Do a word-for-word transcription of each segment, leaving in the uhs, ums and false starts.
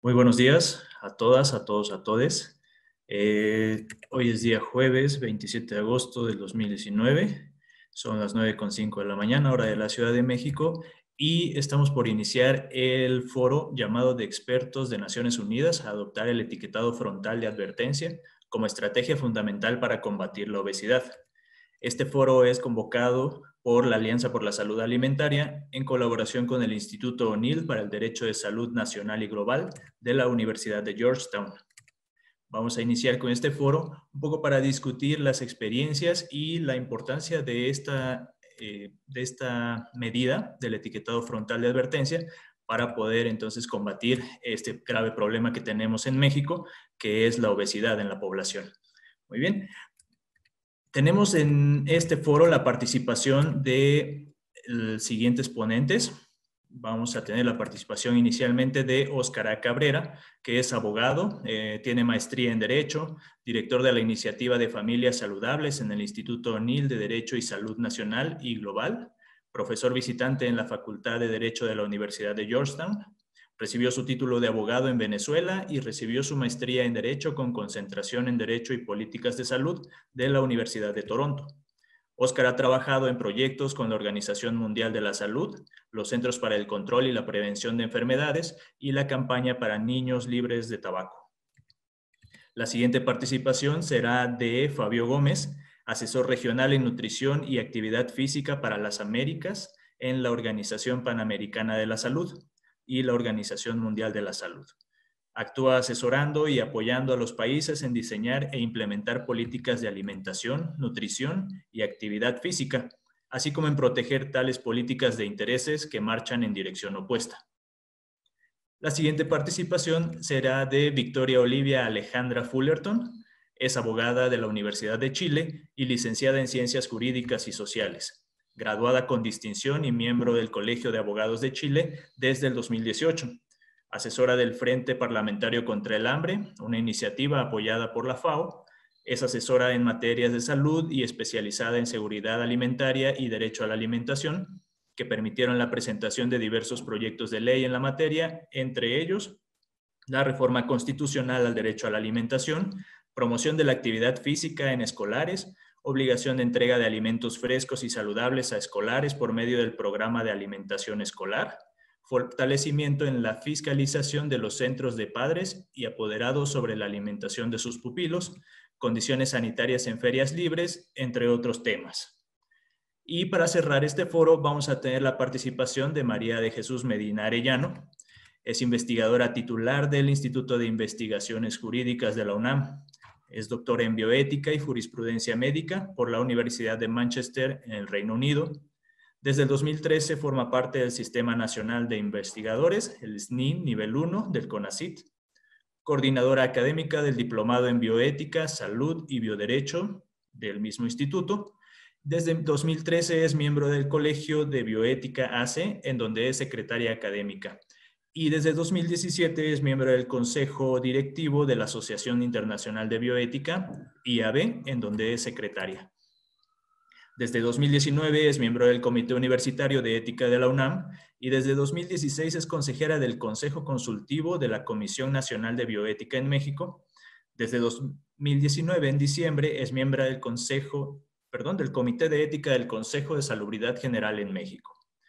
Muy buenos días a todas, a todos, a todes. Eh, hoy es día jueves veintisiete de agosto del dos mil diecinueve. Son las nueve con cinco de la mañana, hora de la Ciudad de México, y estamos por iniciar el foro llamado de expertos de Naciones Unidas a adoptar el etiquetado frontal de advertencia como estrategia fundamental para combatir la obesidad. Este foro es convocado por la Alianza por la Salud Alimentaria en colaboración con el Instituto O'Neill para el Derecho de Salud Nacional y Global de la Universidad de Georgetown. Vamos a iniciar con este foro un poco para discutir las experiencias y la importancia de esta, eh, de esta medida del etiquetado frontal de advertencia para poder entonces combatir este grave problema que tenemos en México, que es la obesidad en la población. Muy bien. Tenemos en este foro la participación de los siguientes ponentes. Vamos a tener la participación inicialmente de Óscar A. Cabrera, que es abogado, eh, tiene maestría en Derecho, director de la Iniciativa de Familias Saludables en el Instituto O'Neill de Derecho y Salud Nacional y Global, profesor visitante en la Facultad de Derecho de la Universidad de Georgetown. Recibió su título de abogado en Venezuela y recibió su maestría en Derecho con concentración en Derecho y Políticas de Salud de la Universidad de Toronto. Óscar ha trabajado en proyectos con la Organización Mundial de la Salud, los Centros para el Control y la Prevención de Enfermedades y la campaña para niños libres de tabaco. La siguiente participación será de Fabio Gómez, asesor regional en nutrición y actividad física para las Américas en la Organización Panamericana de la Salud y la Organización Mundial de la Salud. Actúa asesorando y apoyando a los países en diseñar e implementar políticas de alimentación, nutrición y actividad física, así como en proteger tales políticas de intereses que marchan en dirección opuesta. La siguiente participación será de Victoria Olivia Alejandra Fullerton. Es abogada de la Universidad de Chile y licenciada en Ciencias Jurídicas y Sociales, graduada con distinción y miembro del Colegio de Abogados de Chile desde el dos mil dieciocho. Asesora del Frente Parlamentario contra el Hambre, una iniciativa apoyada por la FAO. Es asesora en materias de salud y especializada en seguridad alimentaria y derecho a la alimentación, que permitieron la presentación de diversos proyectos de ley en la materia, entre ellos la reforma constitucional al derecho a la alimentación, promoción de la actividad física en escolares, obligación de entrega de alimentos frescos y saludables a escolares por medio del programa de alimentación escolar, fortalecimiento en la fiscalización de los centros de padres y apoderados sobre la alimentación de sus pupilos, condiciones sanitarias en ferias libres, entre otros temas. Y para cerrar este foro vamos a tener la participación de María de Jesús Medina Arellano. Es investigadora titular del Instituto de Investigaciones Jurídicas de la UNAM. Es doctora en bioética y jurisprudencia médica por la Universidad de Manchester en el Reino Unido. Desde el dos mil trece forma parte del Sistema Nacional de Investigadores, el S N I Nivel uno del CONACYT. Coordinadora académica del Diplomado en Bioética, Salud y Bioderecho del mismo instituto. Desde dos mil trece es miembro del Colegio de Bioética A C, en donde es secretaria académica. Y desde dos mil diecisiete es miembro del Consejo Directivo de la Asociación Internacional de Bioética, I A B, en donde es secretaria. Desde dos mil diecinueve es miembro del Comité Universitario de Ética de la UNAM y desde dos mil dieciséis es consejera del Consejo Consultivo de la Comisión Nacional de Bioética en México. Desde dos mil diecinueve, en diciembre, es miembro del Consejo Perdón, del Comité de Ética del Consejo de Salubridad General en México.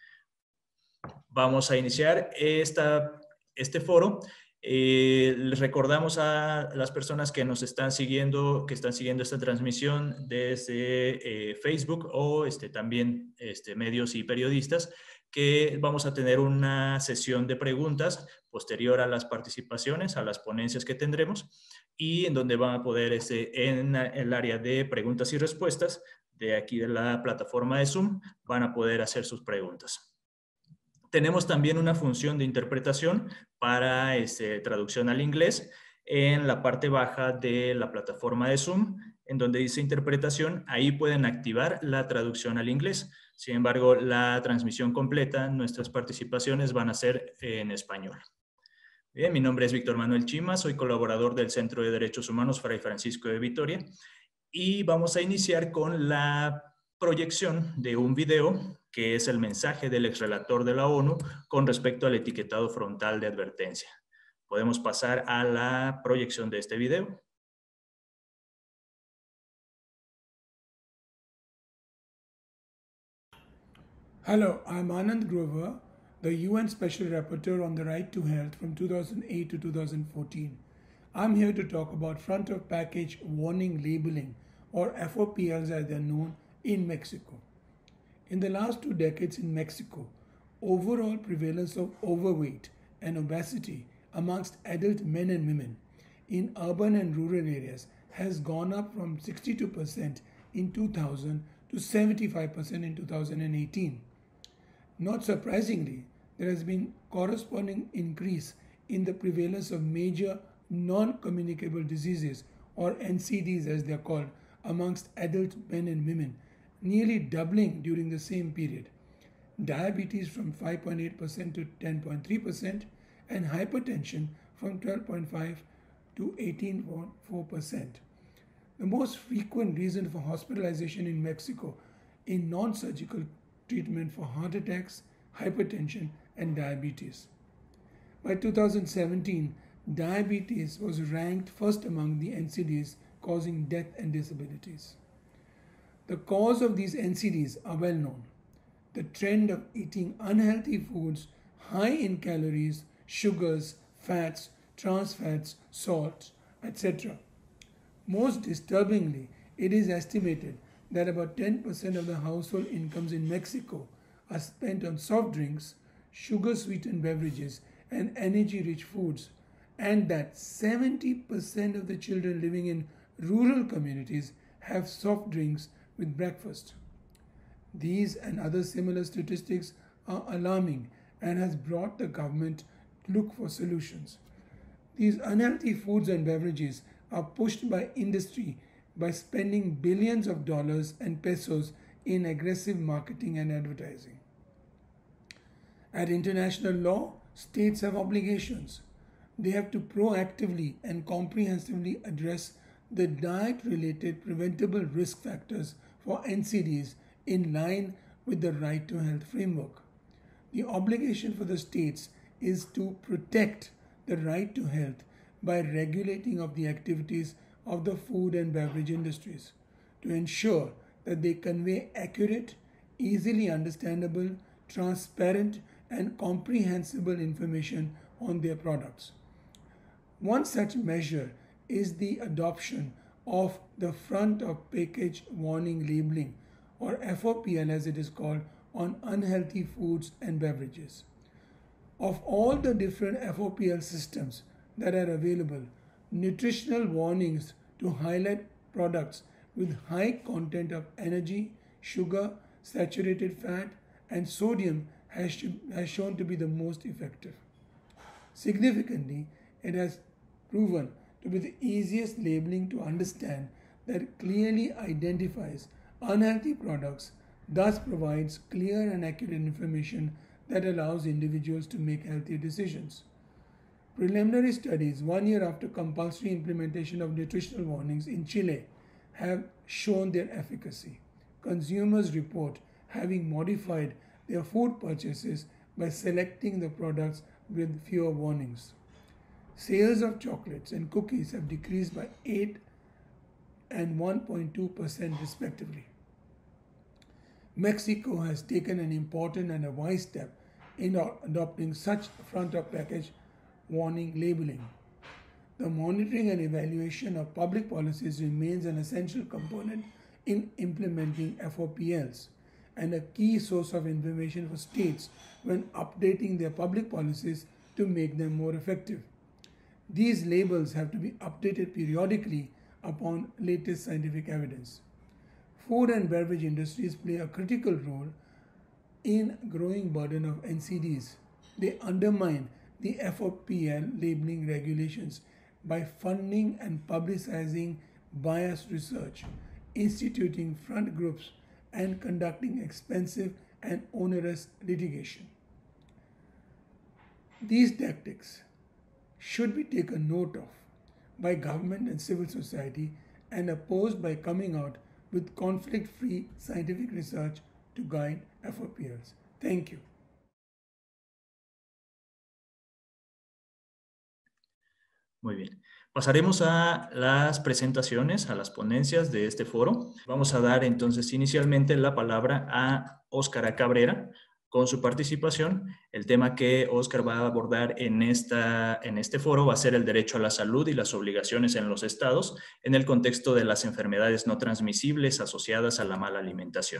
Vamos a iniciar esta, este foro. Eh, les recordamos a las personas que nos están siguiendo, que están siguiendo esta transmisión desde eh, Facebook o este, también este, medios y periodistas, que vamos a tener una sesión de preguntas posterior a las participaciones, a las ponencias que tendremos, y en donde van a poder, este, en el área de preguntas y respuestas, de aquí de la plataforma de Zoom, van a poder hacer sus preguntas. Tenemos también una función de interpretación para este, traducción al inglés en la parte baja de la plataforma de Zoom, en donde dice interpretación, ahí pueden activar la traducción al inglés. Sin embargo, la transmisión completa, nuestras participaciones van a ser en español. Bien, mi nombre es Víctor Manuel Chima, soy colaborador del Centro de Derechos Humanos Fray Francisco de Vitoria y vamos a iniciar con la proyección de un video que es el mensaje del exrelator de la ONU con respecto al etiquetado frontal de advertencia. Podemos pasar a la proyección de este video. Hello, I'm Anand Grover, the U N Special Rapporteur on the Right to Health from two thousand eight to two thousand fourteen. I'm here to talk about front of package warning labeling, or F O P Ls as they're known, in Mexico. In the last two decades in Mexico, overall prevalence of overweight and obesity amongst adult men and women in urban and rural areas has gone up from sixty-two percent in two thousand to seventy-five percent in two thousand eighteen. Not surprisingly, there has been corresponding increase in the prevalence of major non-communicable diseases, or N C Ds as they are called, amongst adult men and women, nearly doubling during the same period. Diabetes from five point eight percent to ten point three percent, and hypertension from twelve point five to eighteen point four percent. The most frequent reason for hospitalization in Mexico in non-surgical treatment for heart attacks, hypertension, and diabetes. By two thousand seventeen, diabetes was ranked first among the N C Ds causing death and disabilities. The cause of these N C Ds are well known. The trend of eating unhealthy foods high in calories, sugars, fats, trans fats, salt, et cetera. Most disturbingly, it is estimated that about ten percent of the household incomes in Mexico are spent on soft drinks, sugar-sweetened beverages, and energy-rich foods, and that seventy percent of the children living in rural communities have soft drinks with breakfast. These and other similar statistics are alarming and has brought the government to look for solutions. These unhealthy foods and beverages are pushed by industry by spending billions of dollars and pesos in aggressive marketing and advertising. At international law, states have obligations. They have to proactively and comprehensively address the diet-related preventable risk factors for N C Ds in line with the Right to Health framework. The obligation for the states is to protect the right to health by regulating of the activities of the food and beverage industries, to ensure that they convey accurate, easily understandable, transparent, and comprehensible information on their products. One such measure is the adoption of the front of package warning labeling, or F O P L as it is called, on unhealthy foods and beverages. Of all the different F O P L systems that are available, nutritional warnings to highlight products with high content of energy, sugar, saturated fat, and sodium has, has shown to be the most effective. Significantly, it has proven to be the easiest labeling to understand that clearly identifies unhealthy products, thus provides clear and accurate information that allows individuals to make healthier decisions. Preliminary studies one year after compulsory implementation of nutritional warnings in Chile have shown their efficacy. Consumers report having modified their food purchases by selecting the products with fewer warnings. Sales of chocolates and cookies have decreased by eight and one point two percent respectively. Mexico has taken an important and a wise step in adopting such front of package warning labeling. The monitoring and evaluation of public policies remains an essential component in implementing F O P Ls and a key source of information for states when updating their public policies to make them more effective. These labels have to be updated periodically upon latest scientific evidence. Food and beverage industries play a critical role in growing burden of N C Ds. They undermine the F O P L labeling regulations by funding and publicizing biased research, instituting front groups, and conducting expensive and onerous litigation. These tactics should be taken note of by government and civil society and opposed by coming out with conflict-free scientific research to guide F O P Ls. Thank you. Muy bien. Pasaremos a las presentaciones, a las ponencias de este foro. Vamos a dar entonces inicialmente la palabra a Óscar Cabrera con su participación. El tema que Óscar va a abordar en, esta, en este foro va a ser el derecho a la salud y las obligaciones en los estados en el contexto de las enfermedades no transmisibles asociadas a la mala alimentación.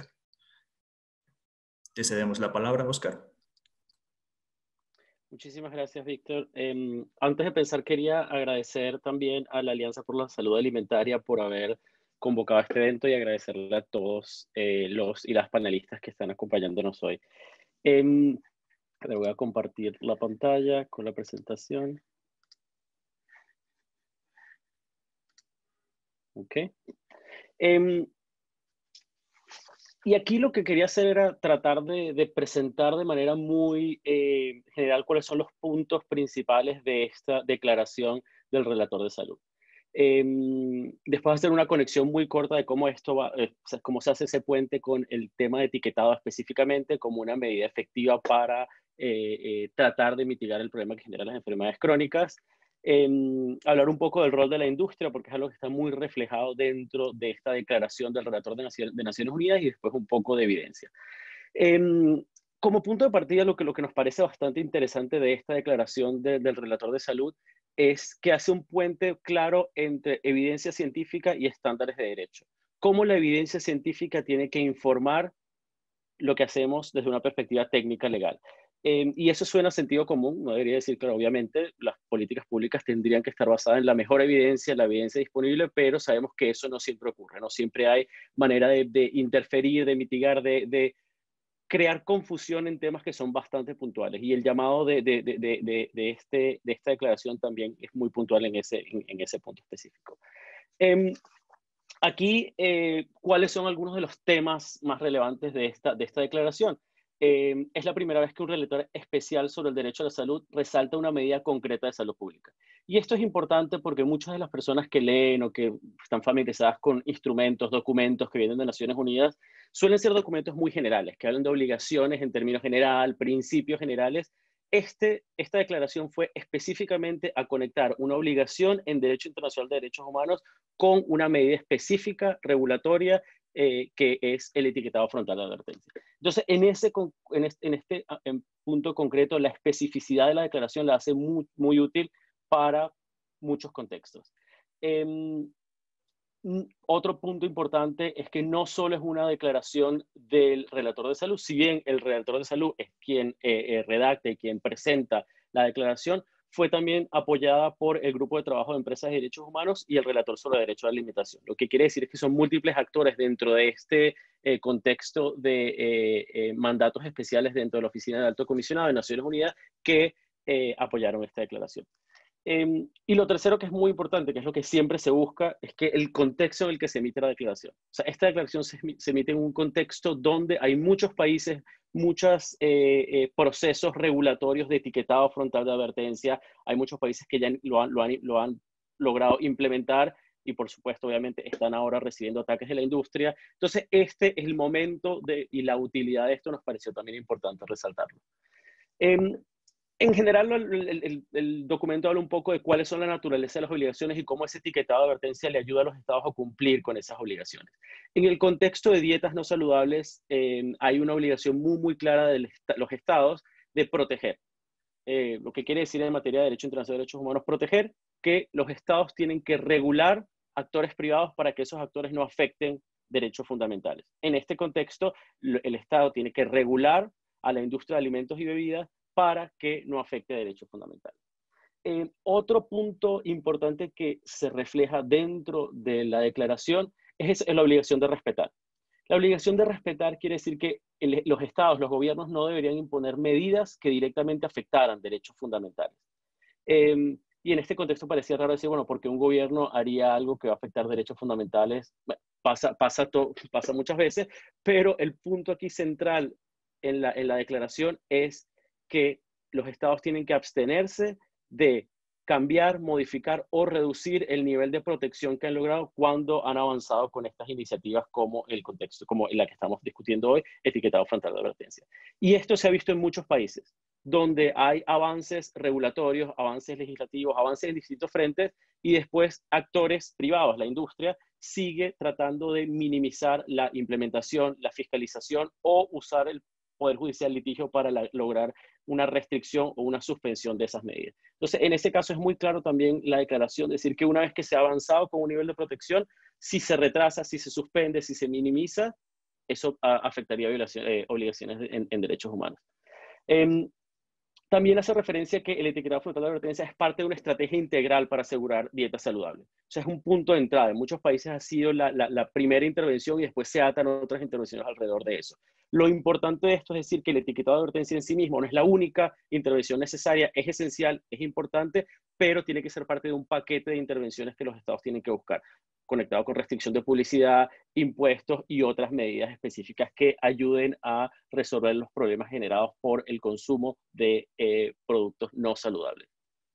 Te cedemos la palabra, Óscar. Muchísimas gracias, Víctor. Eh, antes de empezar, quería agradecer también a la Alianza por la Salud Alimentaria por haber convocado este evento y agradecerle a todos eh, los y las panelistas que están acompañándonos hoy. Eh, le voy a compartir la pantalla con la presentación. Ok. Eh, Y aquí lo que quería hacer era tratar de, de presentar de manera muy eh, general cuáles son los puntos principales de esta declaración del relator de salud. Eh, después hacer una conexión muy corta de cómo esto va, eh, cómo se hace ese puente con el tema de etiquetado específicamente como una medida efectiva para eh, eh, tratar de mitigar el problema que generan las enfermedades crónicas. Eh, hablar un poco del rol de la industria, porque es algo que está muy reflejado dentro de esta declaración del relator de, Naci de Naciones Unidas, y después un poco de evidencia. Eh, como punto de partida, lo que, lo que nos parece bastante interesante de esta declaración de, del relator de salud es que hace un puente claro entre evidencia científica y estándares de derecho. Cómo la evidencia científica tiene que informar lo que hacemos desde una perspectiva técnica legal. Eh, y eso suena a sentido común, no debería decir que obviamente las políticas públicas tendrían que estar basadas en la mejor evidencia, la evidencia disponible, pero sabemos que eso no siempre ocurre, no siempre hay manera de, de interferir, de mitigar, de, de crear confusión en temas que son bastante puntuales. Y el llamado de, de, de, de, de, este, de esta declaración también es muy puntual en ese, en, en ese punto específico. Eh, Aquí, eh, ¿cuáles son algunos de los temas más relevantes de esta, de esta declaración? Eh, es la primera vez que un relator especial sobre el derecho a la salud resalta una medida concreta de salud pública. Y esto es importante porque muchas de las personas que leen o que están familiarizadas con instrumentos, documentos que vienen de Naciones Unidas, suelen ser documentos muy generales, que hablan de obligaciones en términos general, principios generales. Este, esta declaración fue específicamente a conectar una obligación en Derecho Internacional de Derechos Humanos con una medida específica regulatoria eh, que es el etiquetado frontal de advertencia. Entonces, en, ese, en este, en este en punto concreto, la especificidad de la declaración la hace muy, muy útil para muchos contextos. Eh, Otro punto importante es que no solo es una declaración del relator de salud, si bien el relator de salud es quien eh, eh, redacta y quien presenta la declaración, fue también apoyada por el Grupo de Trabajo de Empresas de Derechos Humanos y el relator sobre Derecho a la Alimentación. Lo que quiere decir es que son múltiples actores dentro de este eh, contexto de eh, eh, mandatos especiales dentro de la Oficina del Alto Comisionado de Naciones Unidas que eh, apoyaron esta declaración. Eh, y lo tercero que es muy importante, que es lo que siempre se busca, es que el contexto en el que se emite la declaración. O sea, esta declaración se, se emite en un contexto donde hay muchos países, muchos eh, eh, procesos regulatorios de etiquetado frontal de advertencia. Hay muchos países que ya lo han, lo han, lo han logrado implementar y, por supuesto, obviamente, están ahora recibiendo ataques de la industria. Entonces, este es el momento de, y la utilidad de esto nos pareció también importante resaltarlo. Eh, En general, el, el, el documento habla un poco de cuáles son la naturaleza de las obligaciones y cómo ese etiquetado de advertencia le ayuda a los estados a cumplir con esas obligaciones. En el contexto de dietas no saludables, eh, hay una obligación muy, muy clara de los estados de proteger. Eh, lo que quiere decir en materia de Derecho Internacional de Derechos Humanos, proteger que los estados tienen que regular actores privados para que esos actores no afecten derechos fundamentales. En este contexto, el estado tiene que regular a la industria de alimentos y bebidas para que no afecte derechos fundamentales. Eh, otro punto importante que se refleja dentro de la declaración es, es la obligación de respetar. La obligación de respetar quiere decir que el, los estados, los gobiernos no deberían imponer medidas que directamente afectaran derechos fundamentales. Eh, y en este contexto parecía raro decir, bueno, porque un gobierno haría algo que va a afectar derechos fundamentales. Bueno, pasa, pasa, to, pasa muchas veces, pero el punto aquí central en la, en la declaración es que los estados tienen que abstenerse de cambiar, modificar o reducir el nivel de protección que han logrado cuando han avanzado con estas iniciativas como el contexto, como la que estamos discutiendo hoy, etiquetado frontal de advertencia. Y esto se ha visto en muchos países. donde hay avances regulatorios, avances legislativos, avances en distintos frentes, y después actores privados, la industria, sigue tratando de minimizar la implementación, la fiscalización o usar el Poder Judicial litigio para la, lograr una restricción o una suspensión de esas medidas. Entonces, en ese caso es muy claro también la declaración, decir que una vez que se ha avanzado con un nivel de protección, si se retrasa, si se suspende, si se minimiza, eso a, afectaría violación, eh, obligaciones de, en, en derechos humanos. Eh, También hace referencia que el etiquetado frontal de advertencia es parte de una estrategia integral para asegurar dieta saludable. O sea, es un punto de entrada. En muchos países ha sido la, la, la primera intervención y después se atan otras intervenciones alrededor de eso. Lo importante de esto es decir que el etiquetado de advertencia en sí mismo no es la única intervención necesaria, es esencial, es importante, pero tiene que ser parte de un paquete de intervenciones que los estados tienen que buscar, conectado con restricción de publicidad, impuestos y otras medidas específicas que ayuden a resolver los problemas generados por el consumo de eh, productos no saludables.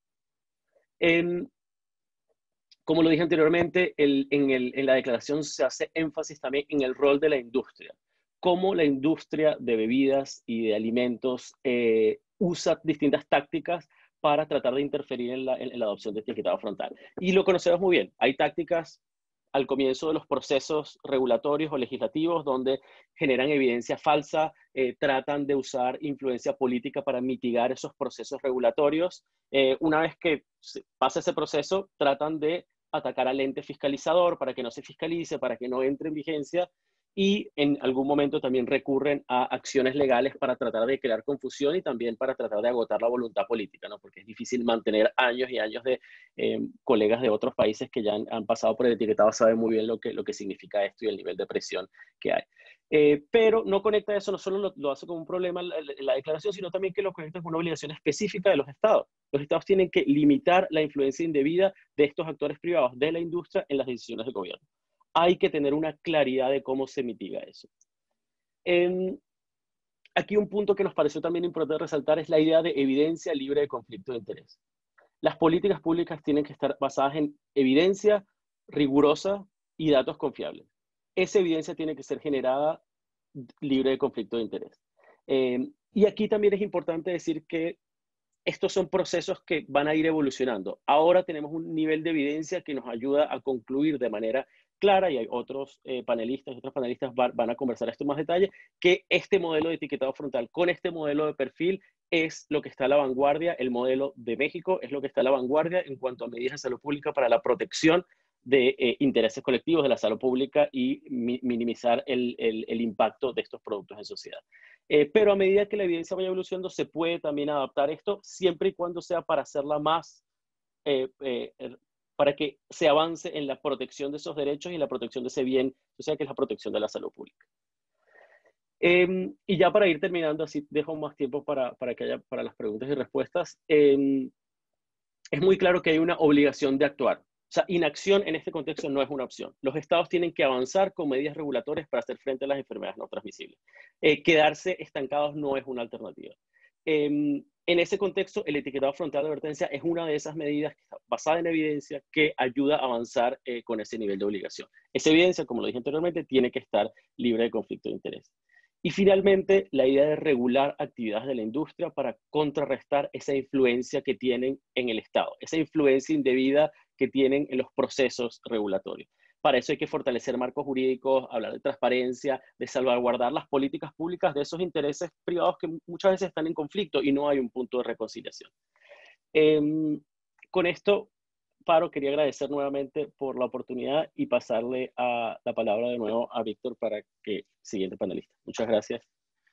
En, como lo dije anteriormente, el, en, el, en la declaración se hace énfasis también en el rol de la industria, cómo la industria de bebidas y de alimentos eh, usa distintas tácticas para tratar de interferir en la, en, en la adopción de etiquetado frontal. Y lo conocemos muy bien. Hay tácticas al comienzo de los procesos regulatorios o legislativos donde generan evidencia falsa, eh, tratan de usar influencia política para mitigar esos procesos regulatorios. Eh, una vez que pasa ese proceso, tratan de atacar al ente fiscalizador para que no se fiscalice, para que no entre en vigencia, y en algún momento también recurren a acciones legales para tratar de crear confusión y también para tratar de agotar la voluntad política, ¿no? Porque es difícil mantener años y años de eh, colegas de otros países que ya han, han pasado por el etiquetado, saben muy bien lo que, lo que significa esto y el nivel de presión que hay. Eh, pero no conecta eso, no solo lo, lo hace como un problema la, la declaración, sino también que lo conecta con una obligación específica de los estados. Los estados tienen que limitar la influencia indebida de estos actores privados, de la industria, en las decisiones del gobierno. Hay que tener una claridad de cómo se mitiga eso. Eh, aquí un punto que nos pareció también importante resaltar es la idea de evidencia libre de conflicto de interés. Las políticas públicas tienen que estar basadas en evidencia rigurosa y datos confiables. Esa evidencia tiene que ser generada libre de conflicto de interés. Eh, y aquí también es importante decir que estos son procesos que van a ir evolucionando. Ahora tenemos un nivel de evidencia que nos ayuda a concluir de manera clara, y hay otros eh, panelistas, otros panelistas van, van a conversar esto en más detalle, que este modelo de etiquetado frontal con este modelo de perfil es lo que está a la vanguardia. El modelo de México es lo que está a la vanguardia en cuanto a medidas de salud pública para la protección de eh, intereses colectivos de la salud pública y mi, minimizar el, el, el impacto de estos productos en sociedad. Eh, pero a medida que la evidencia vaya evolucionando, se puede también adaptar esto, siempre y cuando sea para hacerla más eh, eh, para que se avance en la protección de esos derechos y la protección de ese bien, o sea, que es la protección de la salud pública. Eh, y ya para ir terminando, así dejo más tiempo para, para que haya para las preguntas y respuestas. Eh, es muy claro que hay una obligación de actuar. O sea, inacción en este contexto no es una opción. Los estados tienen que avanzar con medidas regulatorias para hacer frente a las enfermedades no transmisibles. Eh, quedarse estancados no es una alternativa. Eh, En ese contexto, el etiquetado frontal de advertencia es una de esas medidas que está basada en evidencia que ayuda a avanzar eh, con ese nivel de obligación. Esa evidencia, como lo dije anteriormente, tiene que estar libre de conflicto de interés. Y finalmente, la idea de regular actividades de la industria para contrarrestar esa influencia que tienen en el Estado, esa influencia indebida que tienen en los procesos regulatorios. Para eso hay que fortalecer marcos jurídicos, hablar de transparencia, de salvaguardar las políticas públicas de esos intereses privados que muchas veces están en conflicto y no hay un punto de reconciliación. Eh, con esto, paro, quería agradecer nuevamente por la oportunidad y pasarle a, la palabra de nuevo a Víctor para que siguiente panelista. Muchas gracias.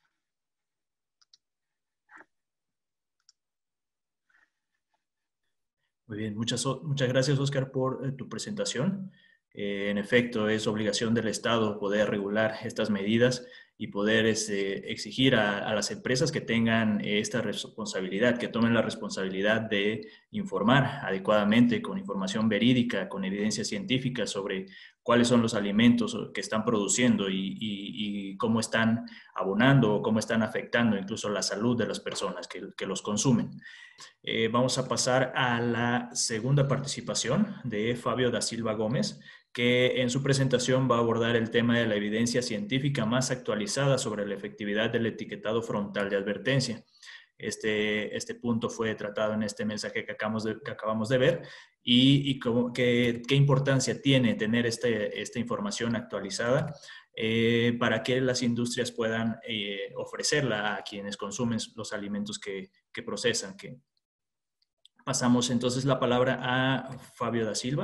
Muy bien, muchas, muchas gracias, Oscar, por eh, tu presentación. Eh, en efecto, es obligación del Estado poder regular estas medidas y poder este, exigir a, a las empresas que tengan esta responsabilidad, que tomen la responsabilidad de informar adecuadamente, con información verídica, con evidencia científica sobre cuáles son los alimentos que están produciendo y, y, y cómo están abonando o cómo están afectando incluso la salud de las personas que, que los consumen. Eh, vamos a pasar a la segunda participación de Fabio da Silva Gómez, que en su presentación va a abordar el tema de la evidencia científica más actualizada sobre la efectividad del etiquetado frontal de advertencia. este, este punto fue tratado en este mensaje que acabamos de, que acabamos de ver y, y cómo, qué, qué importancia tiene tener este, esta información actualizada eh, para que las industrias puedan eh, ofrecerla a quienes consumen los alimentos que, que procesan. Que... Pasamos entonces la palabra a Fabio da Silva.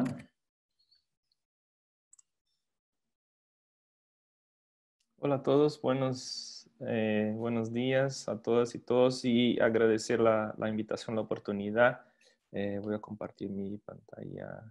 Hola a todos, buenos, eh, buenos días a todas y todos y agradecer la, la invitación, la oportunidad. Eh, voy a compartir mi pantalla.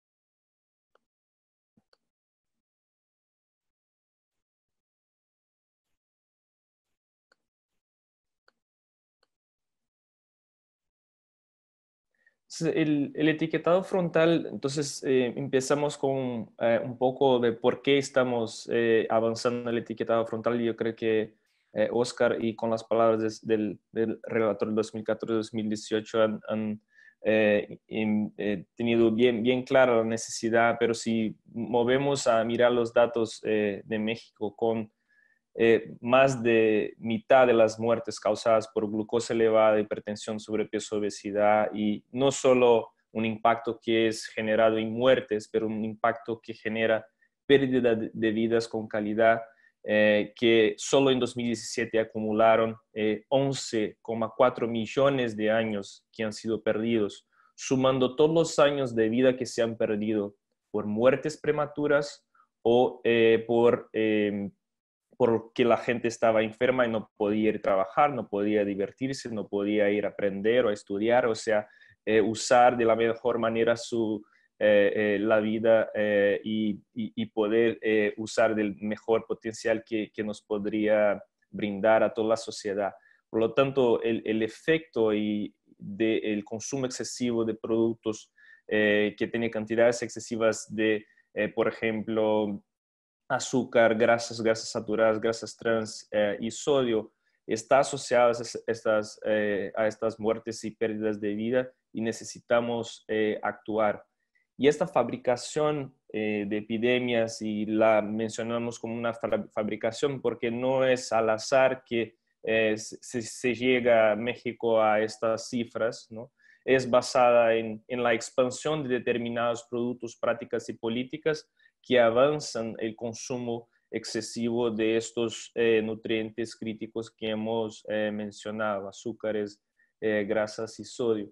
El, el etiquetado frontal, entonces eh, empezamos con eh, un poco de por qué estamos eh, avanzando en el etiquetado frontal. Yo creo que eh, Oscar, y con las palabras de, del, del relator del dos mil catorce dos mil dieciocho, han, han eh, in, eh, tenido bien, bien clara la necesidad, pero si movemos a mirar los datos eh, de México con Eh, más de mitad de las muertes causadas por glucosa elevada, hipertensión, sobrepeso, obesidad, y no solo un impacto que es generado en muertes, pero un impacto que genera pérdida de vidas con calidad, eh, que solo en dos mil diecisiete acumularon eh, once coma cuatro millones de años que han sido perdidos, sumando todos los años de vida que se han perdido por muertes prematuras o eh, por... Eh, porque la gente estaba enferma y no podía ir a trabajar, no podía divertirse, no podía ir a aprender o a estudiar, o sea, eh, usar de la mejor manera su, eh, eh, la vida eh, y, y, y, poder eh, usar del mejor potencial que, que nos podría brindar a toda la sociedad. Por lo tanto, el, el efecto y del consumo excesivo de productos eh, que tiene cantidades excesivas de, eh, por ejemplo, azúcar, grasas, grasas saturadas, grasas trans eh, y sodio, está asociado a estas, eh, a estas muertes y pérdidas de vida y necesitamos eh, actuar. Y esta fabricación eh, de epidemias, y la mencionamos como una fabricación porque no es al azar que eh, se, se llega a México a estas cifras, ¿no? Es basada en, en la expansión de determinados productos, prácticas y políticas que avanzan el consumo excesivo de estos eh, nutrientes críticos que hemos eh, mencionado, azúcares, eh, grasas y sodio.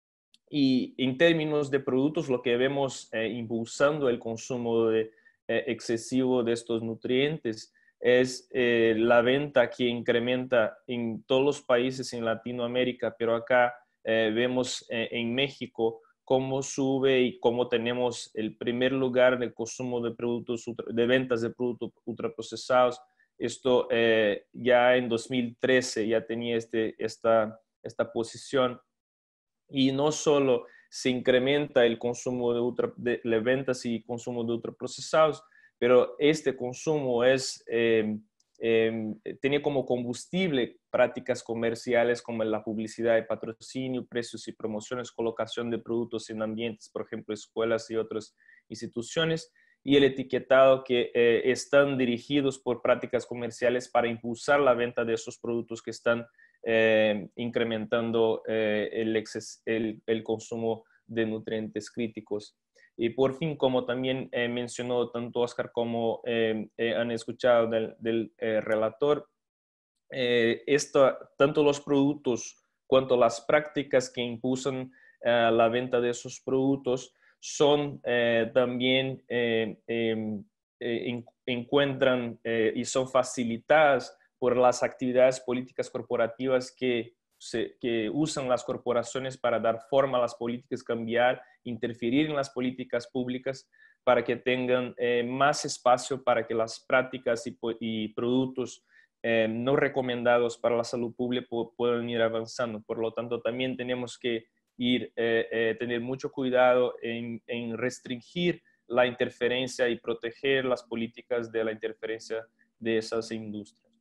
Y en términos de productos, lo que vemos eh, impulsando el consumo de, eh, excesivo de estos nutrientes es eh, la venta que incrementa en todos los países en Latinoamérica, pero acá eh, vemos eh, en México cómo sube y cómo tenemos el primer lugar en el consumo de productos, de ventas de productos ultraprocesados. Esto eh, ya en dos mil trece ya tenía este, esta, esta posición. Y no solo se incrementa el consumo de, ultra, de, de ventas y consumo de ultraprocesados, pero este consumo es, eh, eh, tiene como combustible prácticas comerciales como la publicidad y patrocinio, precios y promociones, colocación de productos en ambientes, por ejemplo, escuelas y otras instituciones, y el etiquetado que eh, están dirigidos por prácticas comerciales para impulsar la venta de esos productos que están Eh, incrementando eh, el, exces, el, el consumo de nutrientes críticos. Y por fin, como también eh, mencionó tanto Oscar como eh, eh, han escuchado del, del eh, relator, eh, esta, tanto los productos cuanto las prácticas que impulsan eh, la venta de esos productos son eh, también eh, eh, en, encuentran eh, y son facilitadas por las actividades políticas corporativas que, se, que usan las corporaciones para dar forma a las políticas, cambiar, interferir en las políticas públicas para que tengan eh, más espacio para que las prácticas y, y productos eh, no recomendados para la salud pública puedan ir avanzando. Por lo tanto, también tenemos que ir, eh, eh, tener mucho cuidado en, en restringir la interferencia y proteger las políticas de la interferencia de esas industrias.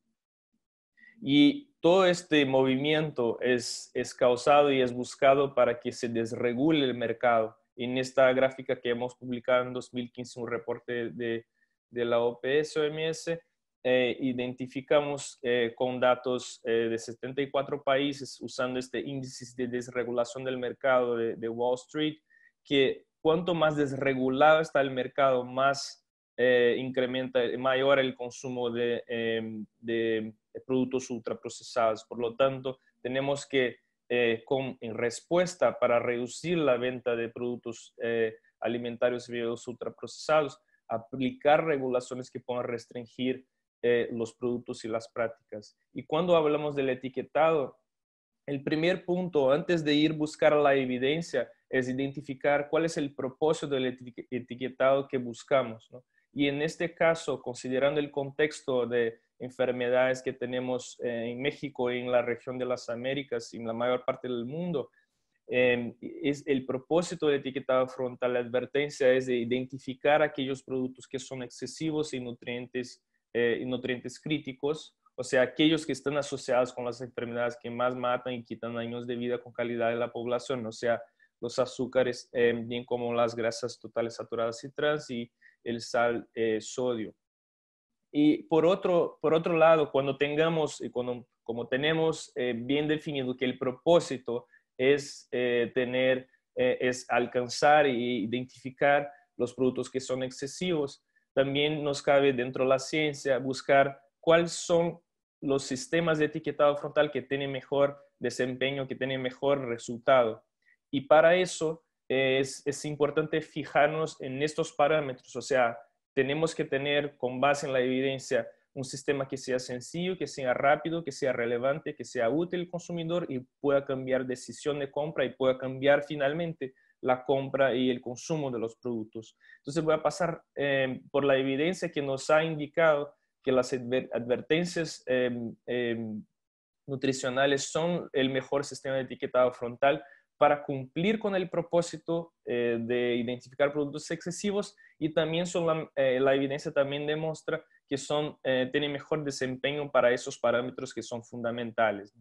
Y todo este movimiento es, es causado y es buscado para que se desregule el mercado. En esta gráfica que hemos publicado en dos mil quince, un reporte de, de la O P S O M S, eh, identificamos eh, con datos eh, de setenta y cuatro países usando este índice de desregulación del mercado de, de Wall Street, que cuanto más desregulado está el mercado, más eh, incrementa, mayor el consumo de, eh, de productos ultraprocesados. Por lo tanto, tenemos que, eh, con, en respuesta para reducir la venta de productos eh, alimentarios y bebidos ultraprocesados, aplicar regulaciones que puedan restringir eh, los productos y las prácticas. Y cuando hablamos del etiquetado, el primer punto, antes de ir a buscar la evidencia, es identificar cuál es el propósito del etiquetado que buscamos, ¿no? Y en este caso, considerando el contexto de enfermedades que tenemos eh, en México y en la región de las Américas y en la mayor parte del mundo, eh, es el propósito del etiquetado frontal, la advertencia es de identificar aquellos productos que son excesivos y nutrientes, eh, y nutrientes críticos, o sea, aquellos que están asociados con las enfermedades que más matan y quitan años de vida con calidad de la población, o sea, los azúcares, eh, bien como las grasas totales saturadas y trans y el sal, eh, sodio. Y por otro, por otro lado, cuando tengamos, cuando, como tenemos eh, bien definido que el propósito es eh, tener, eh, es alcanzar e identificar los productos que son excesivos, también nos cabe dentro de la ciencia buscar cuáles son los sistemas de etiquetado frontal que tienen mejor desempeño, que tienen mejor resultado. Y para eso es, es importante fijarnos en estos parámetros, o sea, tenemos que tener con base en la evidencia un sistema que sea sencillo, que sea rápido, que sea relevante, que sea útil al consumidor y pueda cambiar decisión de compra y pueda cambiar finalmente la compra y el consumo de los productos. Entonces voy a pasar eh, por la evidencia que nos ha indicado que las advertencias eh, eh, nutricionales son el mejor sistema de etiquetado frontal para cumplir con el propósito eh, de identificar productos excesivos, y también son la, eh, la evidencia también demuestra que son, eh, tienen mejor desempeño para esos parámetros que son fundamentales.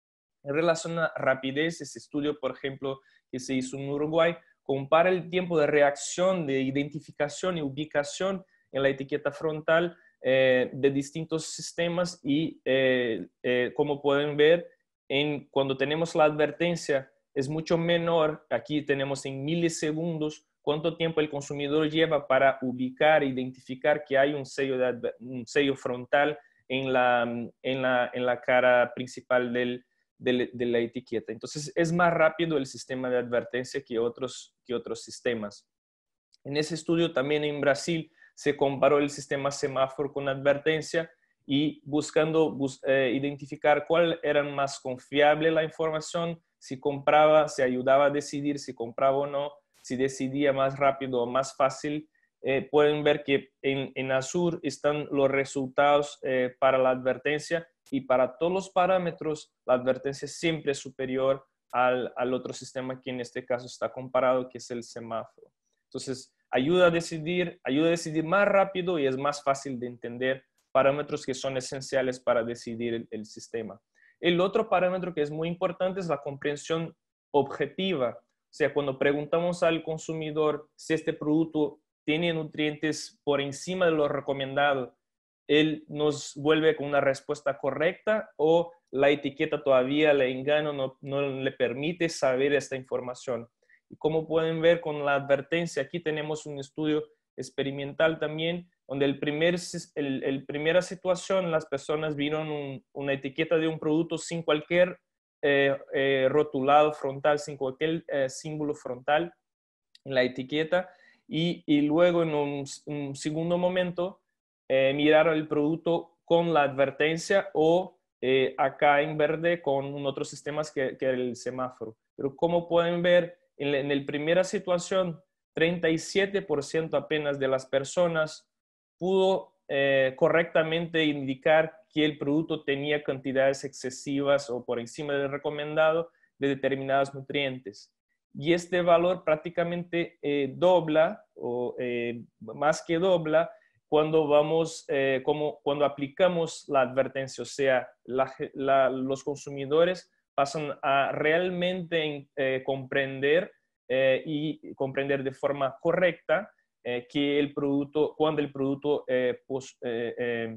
En relación a rapidez, este estudio, por ejemplo, que se hizo en Uruguay, compara el tiempo de reacción, de identificación y ubicación en la etiqueta frontal eh, de distintos sistemas y, eh, eh, como pueden ver, en, cuando tenemos la advertencia, es mucho menor. Aquí tenemos en milisegundos cuánto tiempo el consumidor lleva para ubicar e identificar que hay un sello, de, un sello frontal en la, en, la, en la cara principal del, de, de la etiqueta. Entonces, es más rápido el sistema de advertencia que otros, que otros sistemas. En ese estudio también en Brasil se comparó el sistema semáforo con advertencia y buscando bus, eh, identificar cuál era más confiable la información, si compraba, si ayudaba a decidir si compraba o no, si decidía más rápido o más fácil. Eh, pueden ver que en, en azul están los resultados eh, para la advertencia, y para todos los parámetros la advertencia siempre es superior al, al otro sistema que en este caso está comparado, que es el semáforo. Entonces, ayuda a decidir, ayuda a decidir más rápido y es más fácil de entender parámetros que son esenciales para decidir el, el sistema. El otro parámetro que es muy importante es la comprensión objetiva. O sea, cuando preguntamos al consumidor si este producto tiene nutrientes por encima de lo recomendado, él nos vuelve con una respuesta correcta o la etiqueta todavía le engaña, no, no le permite saber esta información. Y como pueden ver con la advertencia, aquí tenemos un estudio experimental también, donde el primer, el, el primera situación, las personas vieron un, una etiqueta de un producto sin cualquier eh, eh, rotulado frontal, sin cualquier eh, símbolo frontal en la etiqueta, y, y luego en un, un segundo momento eh, miraron el producto con la advertencia o eh, acá en verde con otros sistemas que, que el semáforo. Pero como pueden ver, en, en la primera situación, treinta y siete por ciento apenas de las personas pudo eh, correctamente indicar que el producto tenía cantidades excesivas o por encima del recomendado de determinados nutrientes. Y este valor prácticamente eh, dobla o eh, más que dobla cuando vamos, eh, como cuando aplicamos la advertencia, o sea, la, la, los consumidores pasan a realmente eh, comprender eh, y comprender de forma correcta eh, que el producto, cuando el producto eh, pues, eh, eh,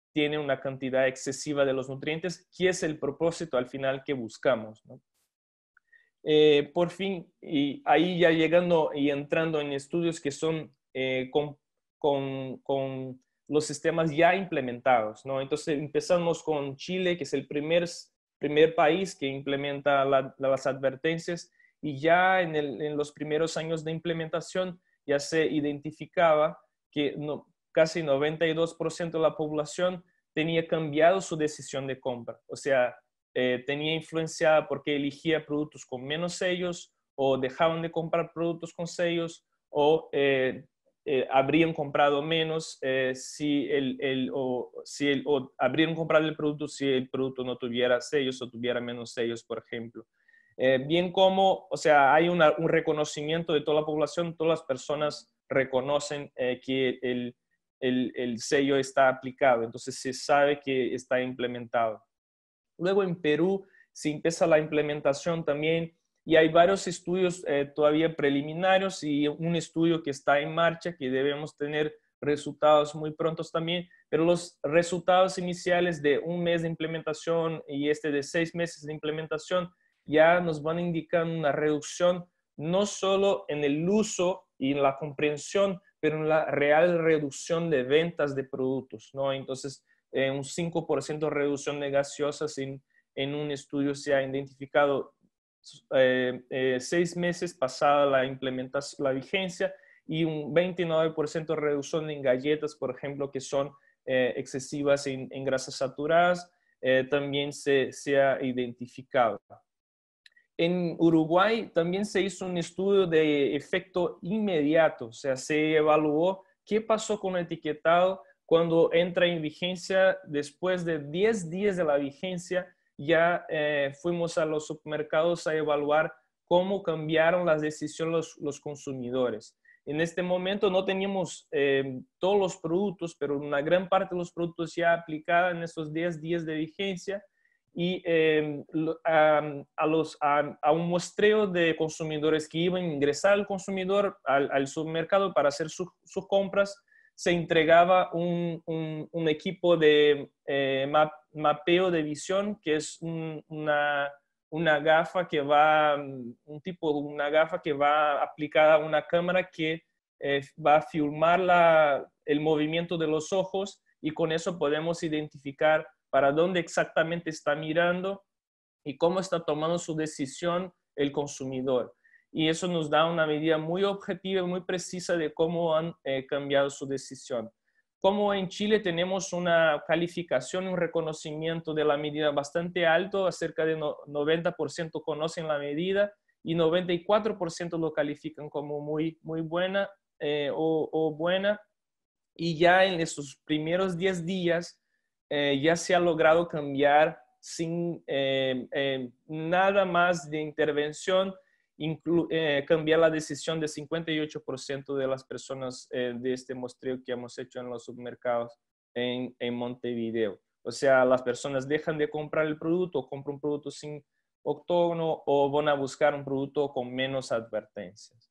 tiene una cantidad excesiva de los nutrientes, que es el propósito al final que buscamos, ¿no? Eh, por fin, y ahí ya llegando y entrando en estudios que son eh, con, con, con los sistemas ya implementados, ¿no? Entonces empezamos con Chile, que es el primer, primer país que implementa la, las advertencias, y ya en, el, en los primeros años de implementación ya se identificaba que no, casi noventa y dos por ciento de la población tenía cambiado su decisión de compra. O sea, eh, tenía influenciada porque elegía productos con menos sellos, o dejaban de comprar productos con sellos, o eh, eh, habrían comprado menos eh, si el, el, o, si el, o habrían comprado el producto si el producto no tuviera sellos o tuviera menos sellos, por ejemplo. Eh, bien como, o sea, hay una, un reconocimiento de toda la población, todas las personas reconocen eh, que el, el, el sello está aplicado, entonces se sabe que está implementado. Luego en Perú se empieza la implementación también, y hay varios estudios eh, todavía preliminarios y un estudio que está en marcha que debemos tener resultados muy prontos también, pero los resultados iniciales de un mes de implementación y este de seis meses de implementación ya nos van indicando una reducción no solo en el uso y en la comprensión, pero en la real reducción de ventas de productos, ¿no? Entonces, eh, un cinco por ciento de reducción de gaseosas en, en un estudio se ha identificado eh, eh, seis meses pasada la implementación, la vigencia, y un veintinueve por ciento de reducción en galletas, por ejemplo, que son eh, excesivas en, en grasas saturadas, eh, también se, se ha identificado. En Uruguay también se hizo un estudio de efecto inmediato, o sea, se evaluó qué pasó con el etiquetado cuando entra en vigencia. Después de diez días de la vigencia, ya eh, fuimos a los supermercados a evaluar cómo cambiaron las decisiones los, los consumidores. En este momento no teníamos eh, todos los productos, pero una gran parte de los productos ya aplicada en esos diez días de vigencia. Y eh, a, a, los, a, a un muestreo de consumidores que iban a ingresar al consumidor al, al supermercado para hacer su, sus compras, se entregaba un, un, un equipo de eh, map, mapeo de visión, que es un, una, una gafa que va, un tipo de una gafa que va aplicada a una cámara que eh, va a filmar la, el movimiento de los ojos, y con eso podemos identificar para dónde exactamente está mirando y cómo está tomando su decisión el consumidor. Y eso nos da una medida muy objetiva y muy precisa de cómo han eh, cambiado su decisión. Como en Chile tenemos una calificación, un reconocimiento de la medida bastante alto, cerca de noventa por ciento conocen la medida y noventa y cuatro por ciento lo califican como muy, muy buena eh, o, o buena. Y ya en esos primeros diez días, Eh, ya se ha logrado cambiar sin eh, eh, nada más de intervención, eh, cambiar la decisión de cincuenta y ocho por ciento de las personas eh, de este muestreo que hemos hecho en los supermercados en, en Montevideo. O sea, las personas dejan de comprar el producto, compran un producto sin octógono o van a buscar un producto con menos advertencias.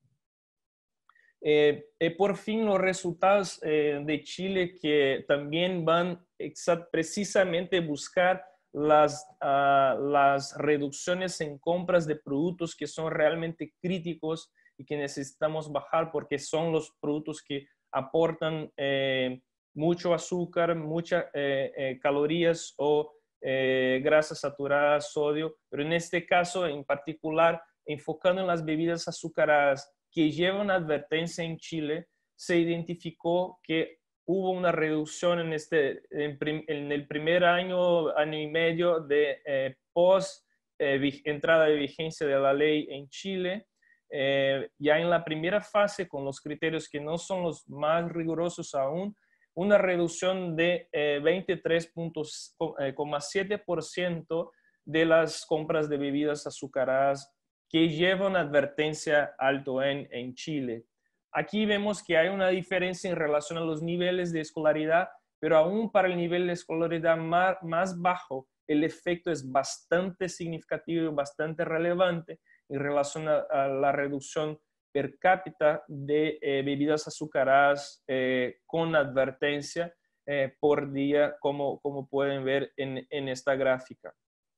Eh, eh, por fin los resultados eh, de Chile, que también van precisamente a buscar las, uh, las reducciones en compras de productos que son realmente críticos y que necesitamos bajar porque son los productos que aportan eh, mucho azúcar, muchas eh, eh, calorías o eh, grasas saturadas, sodio, pero en este caso en particular enfocando en las bebidas azucaradas que llevan advertencia en Chile, se identificó que hubo una reducción en, este, en, prim, en el primer año, año y medio de eh, post eh, entrada de vigencia de la ley en Chile. Eh, ya en la primera fase, con los criterios que no son los más rigurosos aún, una reducción de eh, veintitrés coma siete por ciento de las compras de bebidas azucaradas que llevan advertencia alto en, en Chile. Aquí vemos que hay una diferencia en relación a los niveles de escolaridad, pero aún para el nivel de escolaridad más, más bajo, el efecto es bastante significativo y bastante relevante en relación a, a la reducción per cápita de eh, bebidas azucaradas eh, con advertencia. eh, por día, como, como pueden ver en, en esta gráfica.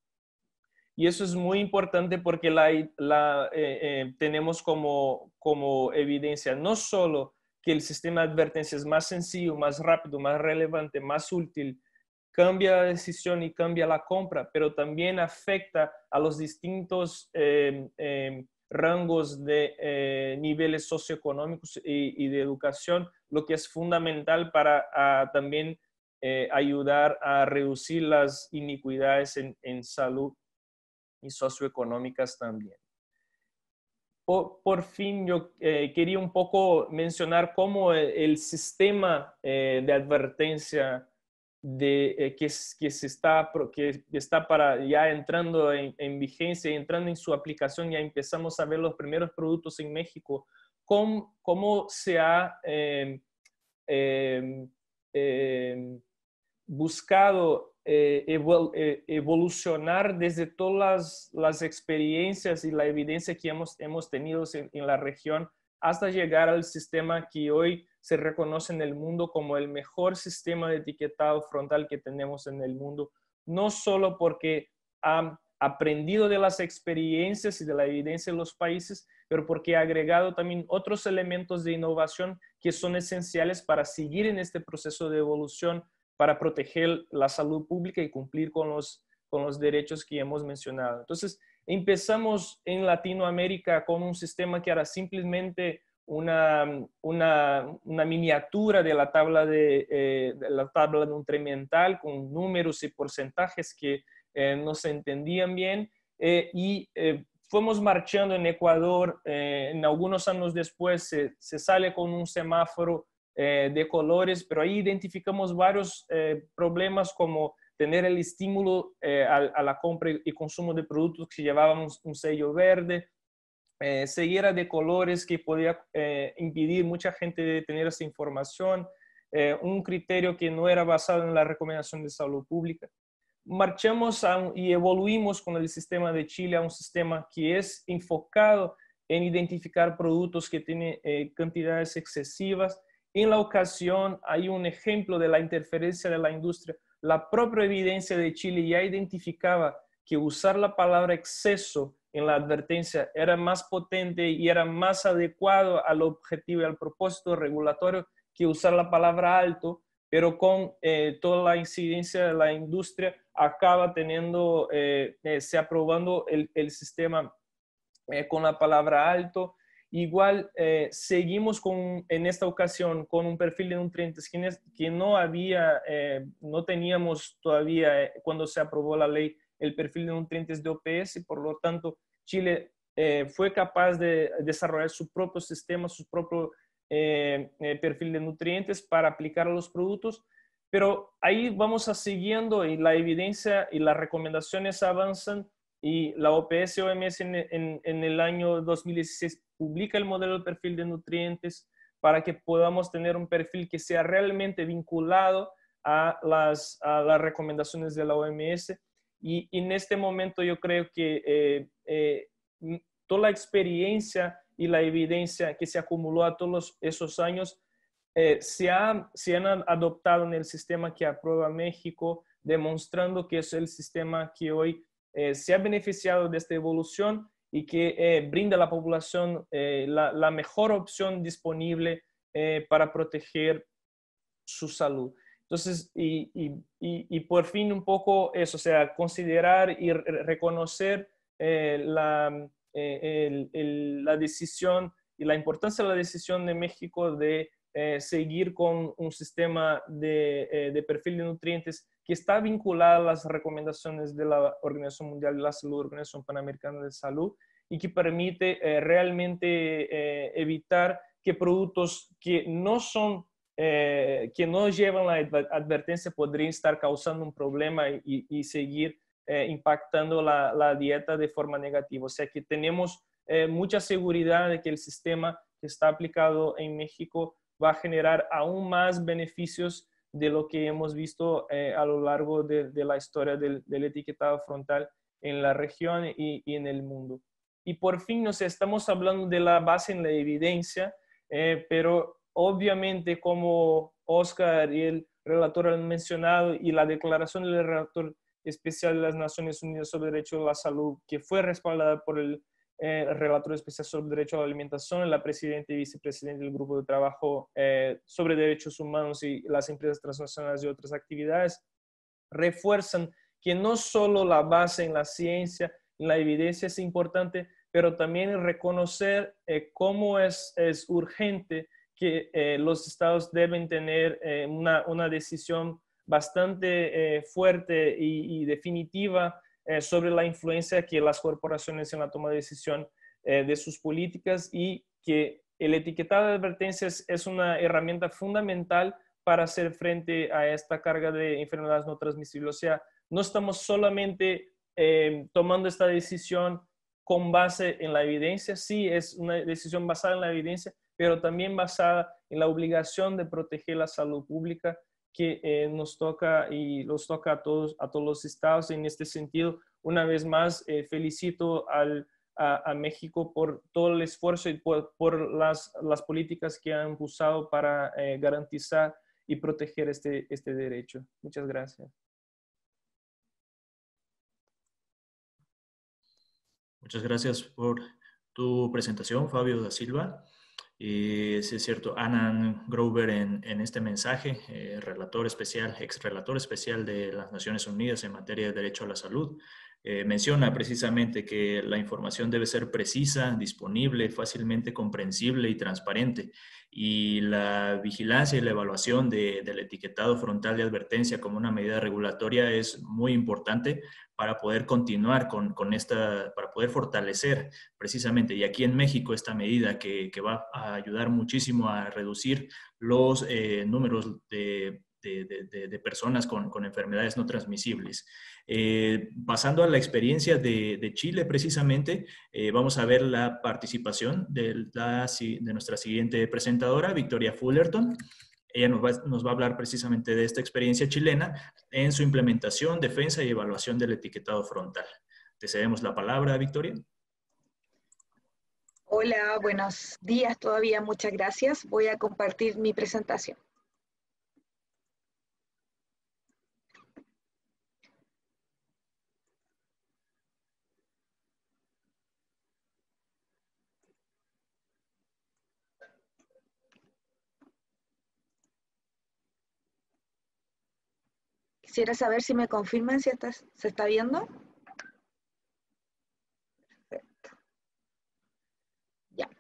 Y eso es muy importante porque la, la, eh, eh, tenemos como, como evidencia no solo que el sistema de advertencia es más sencillo, más rápido, más relevante, más útil, cambia la decisión y cambia la compra, pero también afecta a los distintos eh, eh, rangos de eh, niveles socioeconómicos y, y de educación, lo que es fundamental para a, también eh, ayudar a reducir las iniquidades en, en salud y socioeconómicas también. Por, por fin, yo eh, quería un poco mencionar cómo el, el sistema eh, de advertencia de, eh, que, que, se está, que está para ya entrando en, en vigencia y entrando en su aplicación, ya empezamos a ver los primeros productos en México, cómo, cómo se ha eh, eh, eh, buscado eh, evol eh, evolucionar desde todas las, las experiencias y la evidencia que hemos, hemos tenido en, en la región hasta llegar al sistema que hoy se reconoce en el mundo como el mejor sistema de etiquetado frontal que tenemos en el mundo, no solo porque han aprendido de las experiencias y de la evidencia de los países, pero porque ha agregado también otros elementos de innovación que son esenciales para seguir en este proceso de evolución, para proteger la salud pública y cumplir con los, con los derechos que hemos mencionado. Entonces, empezamos en Latinoamérica con un sistema que era simplemente una, una, una miniatura de la tabla de, eh, de la tabla nutrimental con números y porcentajes que eh, no se entendían bien eh, y eh, fuimos marchando en Ecuador. Eh, en algunos años después se, se sale con un semáforo eh, de colores, pero ahí identificamos varios eh, problemas como tener el estímulo eh, a, a la compra y consumo de productos que llevaban un, un sello verde, eh, ceguera de colores que podía eh, impedir mucha gente de tener esa información, eh, un criterio que no era basado en la recomendación de salud pública. Marchamos a, y evoluimos con el sistema de Chile a un sistema que es enfocado en identificar productos que tienen eh, cantidades excesivas. En la ocasión hay un ejemplo de la interferencia de la industria. La propia evidencia de Chile ya identificaba que usar la palabra exceso en la advertencia era más potente y era más adecuado al objetivo y al propósito regulatorio que usar la palabra alto, pero con eh, toda la incidencia de la industria acaba teniendo, eh, eh, se aprobando el, el sistema eh, con la palabra alto. Igual eh, seguimos con, en esta ocasión con un perfil de nutrientes que, que no había, eh, no teníamos todavía eh, cuando se aprobó la ley el perfil de nutrientes de O P S, por lo tanto Chile eh, fue capaz de desarrollar su propio sistema, su propio eh, eh, perfil de nutrientes para aplicar a los productos, pero ahí vamos a siguiendo y la evidencia y las recomendaciones avanzan y la O P S O M S en, en, en el año dos mil dieciséis publica el modelo de perfil de nutrientes para que podamos tener un perfil que sea realmente vinculado a las, a las recomendaciones de la O M S. Y, y en este momento yo creo que eh, eh, toda la experiencia y la evidencia que se acumuló a todos esos años eh, se, ha, se han adoptado en el sistema que aprueba México, demostrando que es el sistema que hoy eh, se ha beneficiado de esta evolución y que eh, brinda a la población eh, la, la mejor opción disponible eh, para proteger su salud. Entonces, y, y, y, y por fin un poco eso, o sea, considerar y reconocer eh, la, eh, el, el, la decisión y la importancia de la decisión de México de eh, seguir con un sistema de, eh, de perfil de nutrientes que está vinculado a las recomendaciones de la Organización Mundial de la Salud, Organización Panamericana de Salud, y que permite eh, realmente eh, evitar que productos que no son Eh, que no llevan la advertencia podrían estar causando un problema y, y seguir eh, impactando la, la dieta de forma negativa. O sea que tenemos eh, mucha seguridad de que el sistema que está aplicado en México va a generar aún más beneficios de lo que hemos visto eh, a lo largo de, de la historia del, del etiquetado frontal en la región y, y en el mundo. Y por fin, no sé, estamos hablando de la base en la evidencia, eh, pero obviamente, como Oscar y él relator ha mencionado y la declaración del relator especial de las Naciones Unidas sobre el Derecho a la Salud, que fue respaldada por el eh, relator especial sobre el Derecho a la Alimentación, la presidenta y vicepresidente del Grupo de Trabajo eh, sobre Derechos Humanos y las empresas transnacionales y otras actividades, refuerzan que no solo la base en la ciencia, en la evidencia es importante, pero también reconocer eh, cómo es, es urgente que eh, los estados deben tener eh, una, una decisión bastante eh, fuerte y, y definitiva eh, sobre la influencia que las corporaciones en la toma de decisión eh, de sus políticas, y que el etiquetado de advertencias es una herramienta fundamental para hacer frente a esta carga de enfermedades no transmisibles. O sea, no estamos solamente eh, tomando esta decisión con base en la evidencia, sí es una decisión basada en la evidencia, pero también basada en la obligación de proteger la salud pública que eh, nos toca y los toca a todos, a todos los estados. En este sentido, una vez más, eh, felicito al, a, a México por todo el esfuerzo y por, por las, las políticas que han usado para eh, garantizar y proteger este, este derecho. Muchas gracias. Muchas gracias por tu presentación, Fabio da Silva. Y sí es cierto, Anand Grover en, en este mensaje, eh, relator especial, ex relator especial de las Naciones Unidas en materia de derecho a la salud, eh, menciona precisamente que la información debe ser precisa, disponible, fácilmente comprensible y transparente. Y la vigilancia y la evaluación de, del etiquetado frontal de advertencia como una medida regulatoria es muy importante para poder continuar con, con esta, para poder fortalecer precisamente, y aquí en México, esta medida que, que va a ayudar muchísimo a reducir los eh, números de, de, de, de personas con, con enfermedades no transmisibles. Eh, pasando a la experiencia de, de Chile, precisamente, eh, vamos a ver la participación de, la, de nuestra siguiente presentadora, Victoria Fullerton. Ella nos va, nos va a hablar precisamente de esta experiencia chilena en su implementación, defensa y evaluación del etiquetado frontal. Te cedemos la palabra, Victoria. Hola, buenos días todavía, muchas gracias. Voy a compartir mi presentación. Quisiera saber si me confirman si está, se está viendo. Perfecto. Ya.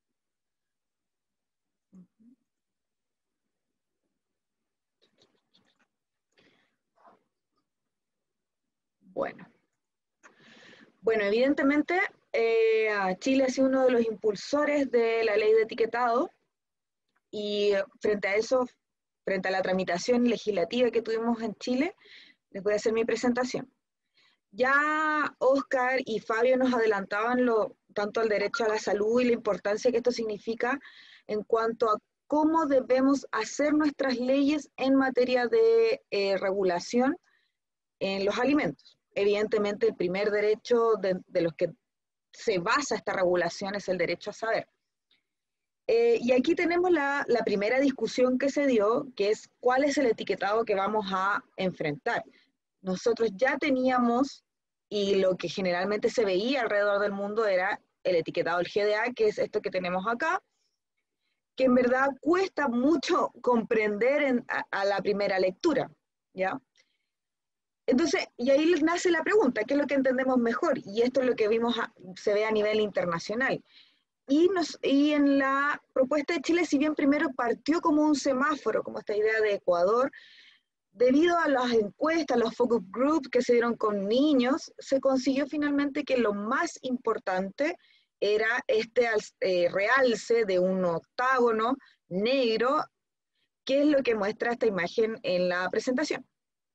Bueno. Bueno, evidentemente, eh, Chile ha sido uno de los impulsores de la ley de etiquetado, y frente a eso, frente a la tramitación legislativa que tuvimos en Chile, les voy a hacer mi presentación. Ya Oscar y Fabio nos adelantaban lo, tanto el derecho a la salud y la importancia que esto significa en cuanto a cómo debemos hacer nuestras leyes en materia de eh, regulación en los alimentos. Evidentemente, el primer derecho de, de los que se basa esta regulación es el derecho a saber. Eh, y aquí tenemos la, la primera discusión que se dio, que es cuál es el etiquetado que vamos a enfrentar. Nosotros ya teníamos, y lo que generalmente se veía alrededor del mundo era el etiquetado del G D A, que es esto que tenemos acá, que en verdad cuesta mucho comprender en, a, a la primera lectura, ¿ya? Entonces, y ahí nace la pregunta, ¿qué es lo que entendemos mejor? Y esto es lo que vimos, a, se ve a nivel internacional. Y, nos, y en la propuesta de Chile, si bien primero partió como un semáforo, como esta idea de Ecuador, debido a las encuestas, los focus groups que se dieron con niños, se consiguió finalmente que lo más importante era este eh, realce de un octágono negro, que es lo que muestra esta imagen en la presentación.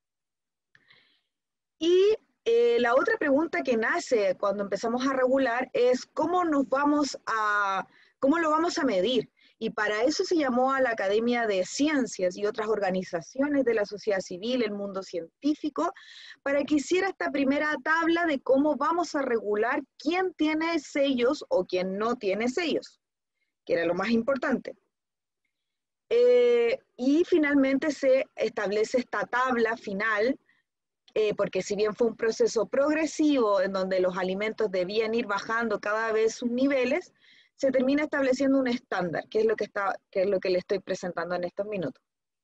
Y eh, la otra pregunta que nace cuando empezamos a regular es cómo nos vamos a, cómo lo vamos a medir. Y para eso se llamó a la Academia de Ciencias y otras organizaciones de la sociedad civil, el mundo científico, para que hiciera esta primera tabla de cómo vamos a regular quién tiene sellos o quién no tiene sellos, que era lo más importante. Eh, y finalmente se establece esta tabla final, eh, porque si bien fue un proceso progresivo en donde los alimentos debían ir bajando cada vez sus niveles, se termina estableciendo un estándar, que es lo que, está, que es lo que le estoy presentando en estos minutos.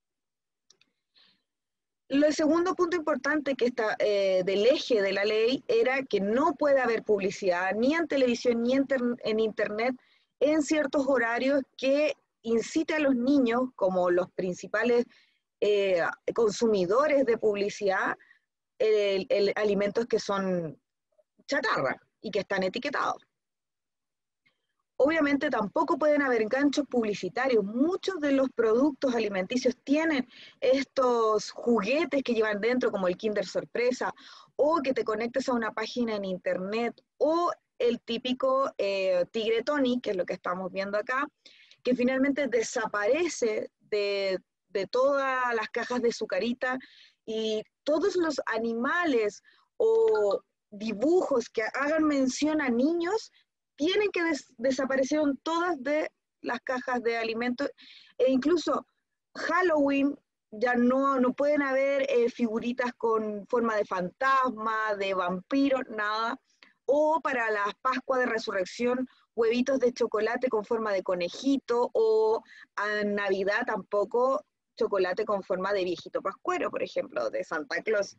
El segundo punto importante que está, eh, del eje de la ley era que no puede haber publicidad ni en televisión ni en, en internet en ciertos horarios que incite a los niños, como los principales eh, consumidores de publicidad, el, el, alimentos que son chatarra y que están etiquetados. Obviamente tampoco pueden haber ganchos publicitarios. Muchos de los productos alimenticios tienen estos juguetes que llevan dentro, como el Kinder Sorpresa, o que te conectes a una página en internet, o el típico eh, Tigre Tony, que es lo que estamos viendo acá, que finalmente desaparece de, de todas las cajas de Zucarita, y todos los animales o dibujos que hagan mención a niños tienen que des desaparecieron todas de las cajas de alimentos, e incluso Halloween ya no, no pueden haber eh, figuritas con forma de fantasma, de vampiro, nada, o para la Pascua de Resurrección, huevitos de chocolate con forma de conejito, o a Navidad tampoco chocolate con forma de viejito pascuero, por ejemplo, de Santa Claus.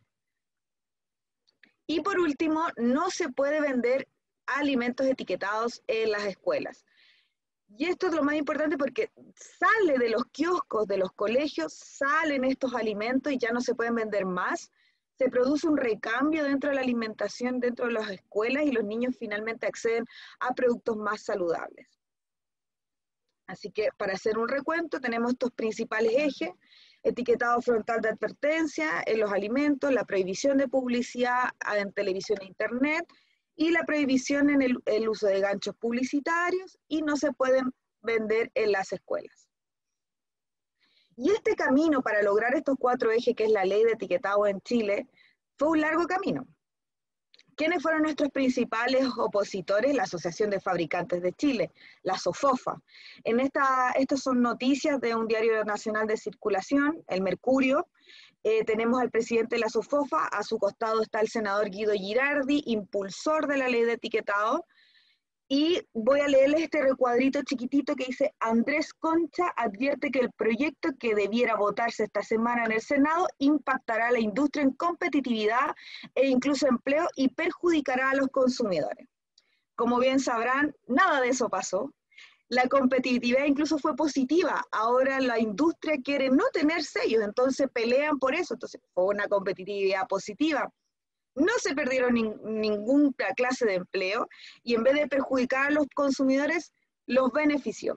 Y por último, no se puede vender alimentos etiquetados en las escuelas. Y esto es lo más importante porque sale de los kioscos de los colegios, salen estos alimentos y ya no se pueden vender más. Se produce un recambio dentro de la alimentación, dentro de las escuelas, y los niños finalmente acceden a productos más saludables. Así que para hacer un recuento tenemos estos principales ejes: etiquetado frontal de advertencia en los alimentos, la prohibición de publicidad en televisión e internet, y la prohibición en el, el uso de ganchos publicitarios, y no se pueden vender en las escuelas. Y este camino para lograr estos cuatro ejes, que es la ley de etiquetado en Chile, fue un largo camino. ¿Quiénes fueron nuestros principales opositores? La Asociación de Fabricantes de Chile, la SOFOFA. En esta, estas son noticias de un diario nacional de circulación, El Mercurio. Eh, tenemos al presidente de la SOFOFA, a su costado está el senador Guido Girardi, impulsor de la ley de etiquetado, y voy a leerles este recuadrito chiquitito que dice: Andrés Concha advierte que el proyecto que debiera votarse esta semana en el Senado impactará a la industria en competitividad e incluso empleo y perjudicará a los consumidores. Como bien sabrán, nada de eso pasó. La competitividad incluso fue positiva. Ahora la industria quiere no tener sellos, entonces pelean por eso. Entonces fue una competitividad positiva. No se perdieron ni, ninguna clase de empleo, y en vez de perjudicar a los consumidores, los benefició.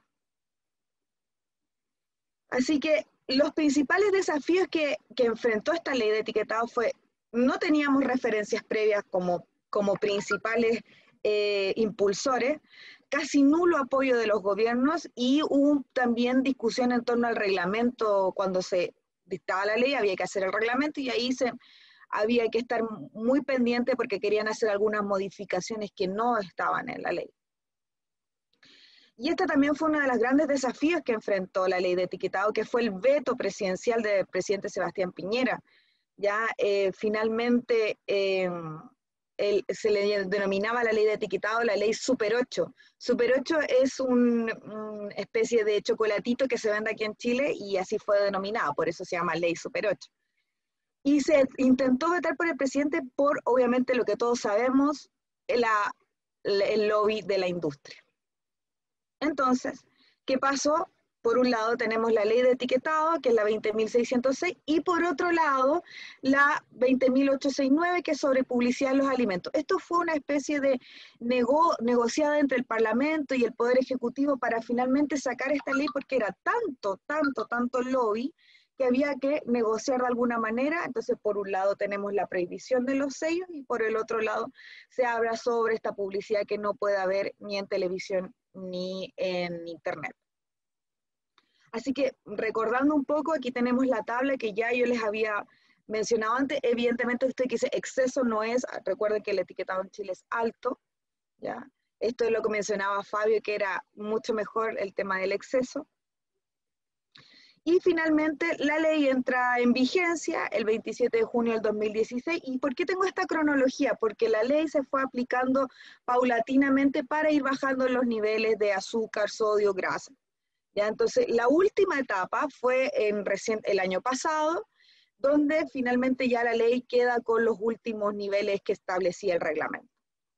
Así que los principales desafíos que, que enfrentó esta ley de etiquetado fue: no teníamos referencias previas como, como principales eh, impulsores, casi nulo apoyo de los gobiernos, y hubo también discusión en torno al reglamento. Cuando se dictaba la ley había que hacer el reglamento, y ahí se... había que estar muy pendiente porque querían hacer algunas modificaciones que no estaban en la ley. Y este también fue uno de los grandes desafíos que enfrentó la ley de etiquetado, que fue el veto presidencial del presidente Sebastián Piñera. Ya eh, finalmente eh, el, se le denominaba la ley de etiquetado la ley Super ocho. Super ocho es una un especie de chocolatito que se vende aquí en Chile, y así fue denominado, por eso se llama ley Super ocho. Y se intentó vetar por el presidente por, obviamente, lo que todos sabemos, la, el lobby de la industria. Entonces, ¿qué pasó? Por un lado tenemos la ley de etiquetado, que es la veinte mil seiscientos seis, y por otro lado la veinte mil ochocientos sesenta y nueve, que es sobre publicidad en los alimentos. Esto fue una especie de nego, negociada entre el Parlamento y el Poder Ejecutivo para finalmente sacar esta ley, porque era tanto, tanto, tanto lobby que había que negociar de alguna manera. Entonces, por un lado tenemos la prohibición de los sellos, y por el otro lado se habla sobre esta publicidad que no puede haber ni en televisión ni en internet. Así que, recordando un poco, aquí tenemos la tabla que ya yo les había mencionado antes. Evidentemente, usted que dice exceso no es, recuerden que el etiquetado en Chile es alto, ¿ya? Esto es lo que mencionaba Fabio, que era mucho mejor el tema del exceso. Y finalmente la ley entra en vigencia el veintisiete de junio del dos mil dieciséis. ¿Y por qué tengo esta cronología? Porque la ley se fue aplicando paulatinamente para ir bajando los niveles de azúcar, sodio, grasa. ¿Ya? Entonces, la última etapa fue en recién, el año pasado, donde finalmente ya la ley queda con los últimos niveles que establecía el reglamento.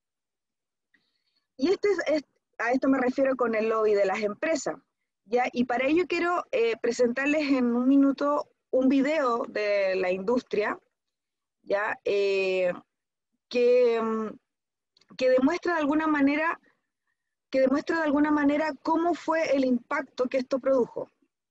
Y este es, es, a esto me refiero con el lobby de las empresas. ¿Ya? Y para ello quiero eh, presentarles en un minuto un video de la industria, ¿ya? Eh, que, que demuestra de alguna manera, que demuestra de alguna manera cómo fue el impacto que esto produjo.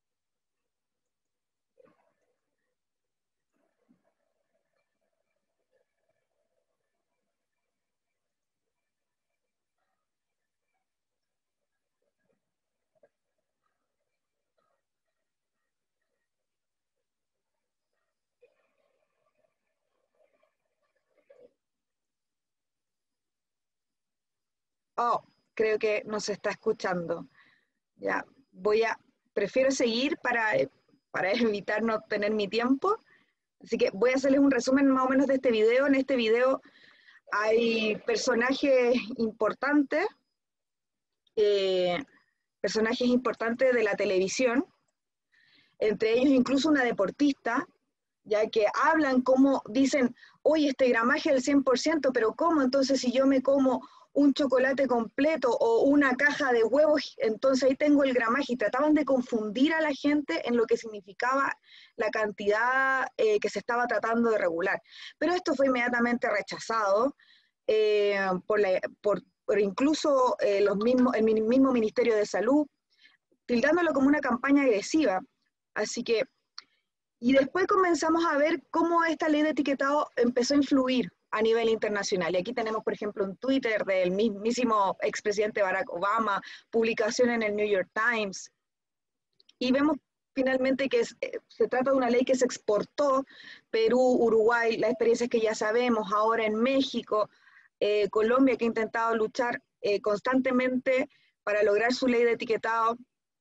Oh, creo que no se está escuchando. Ya, voy a, prefiero seguir para, para evitar no tener mi tiempo. Así que voy a hacerles un resumen más o menos de este video. En este video hay personajes importantes, eh, personajes importantes de la televisión, entre ellos incluso una deportista, ya que hablan como, dicen, oye, este gramaje del cien por ciento, pero ¿cómo? Entonces si yo me como un chocolate completo o una caja de huevos, entonces ahí tengo el gramaje, y trataban de confundir a la gente en lo que significaba la cantidad eh, que se estaba tratando de regular. Pero esto fue inmediatamente rechazado eh, por, la, por, por incluso eh, los mismos, el mismo Ministerio de Salud, tildándolo como una campaña agresiva. Así que, y después comenzamos a ver cómo esta ley de etiquetado empezó a influir a nivel internacional. Y aquí tenemos, por ejemplo, un Twitter del mismísimo expresidente Barack Obama, publicación en el New York Times, y vemos finalmente que es, eh, se trata de una ley que se exportó, Perú, Uruguay, las experiencias que ya sabemos, ahora en México, eh, Colombia, que ha intentado luchar eh, constantemente para lograr su ley de etiquetado.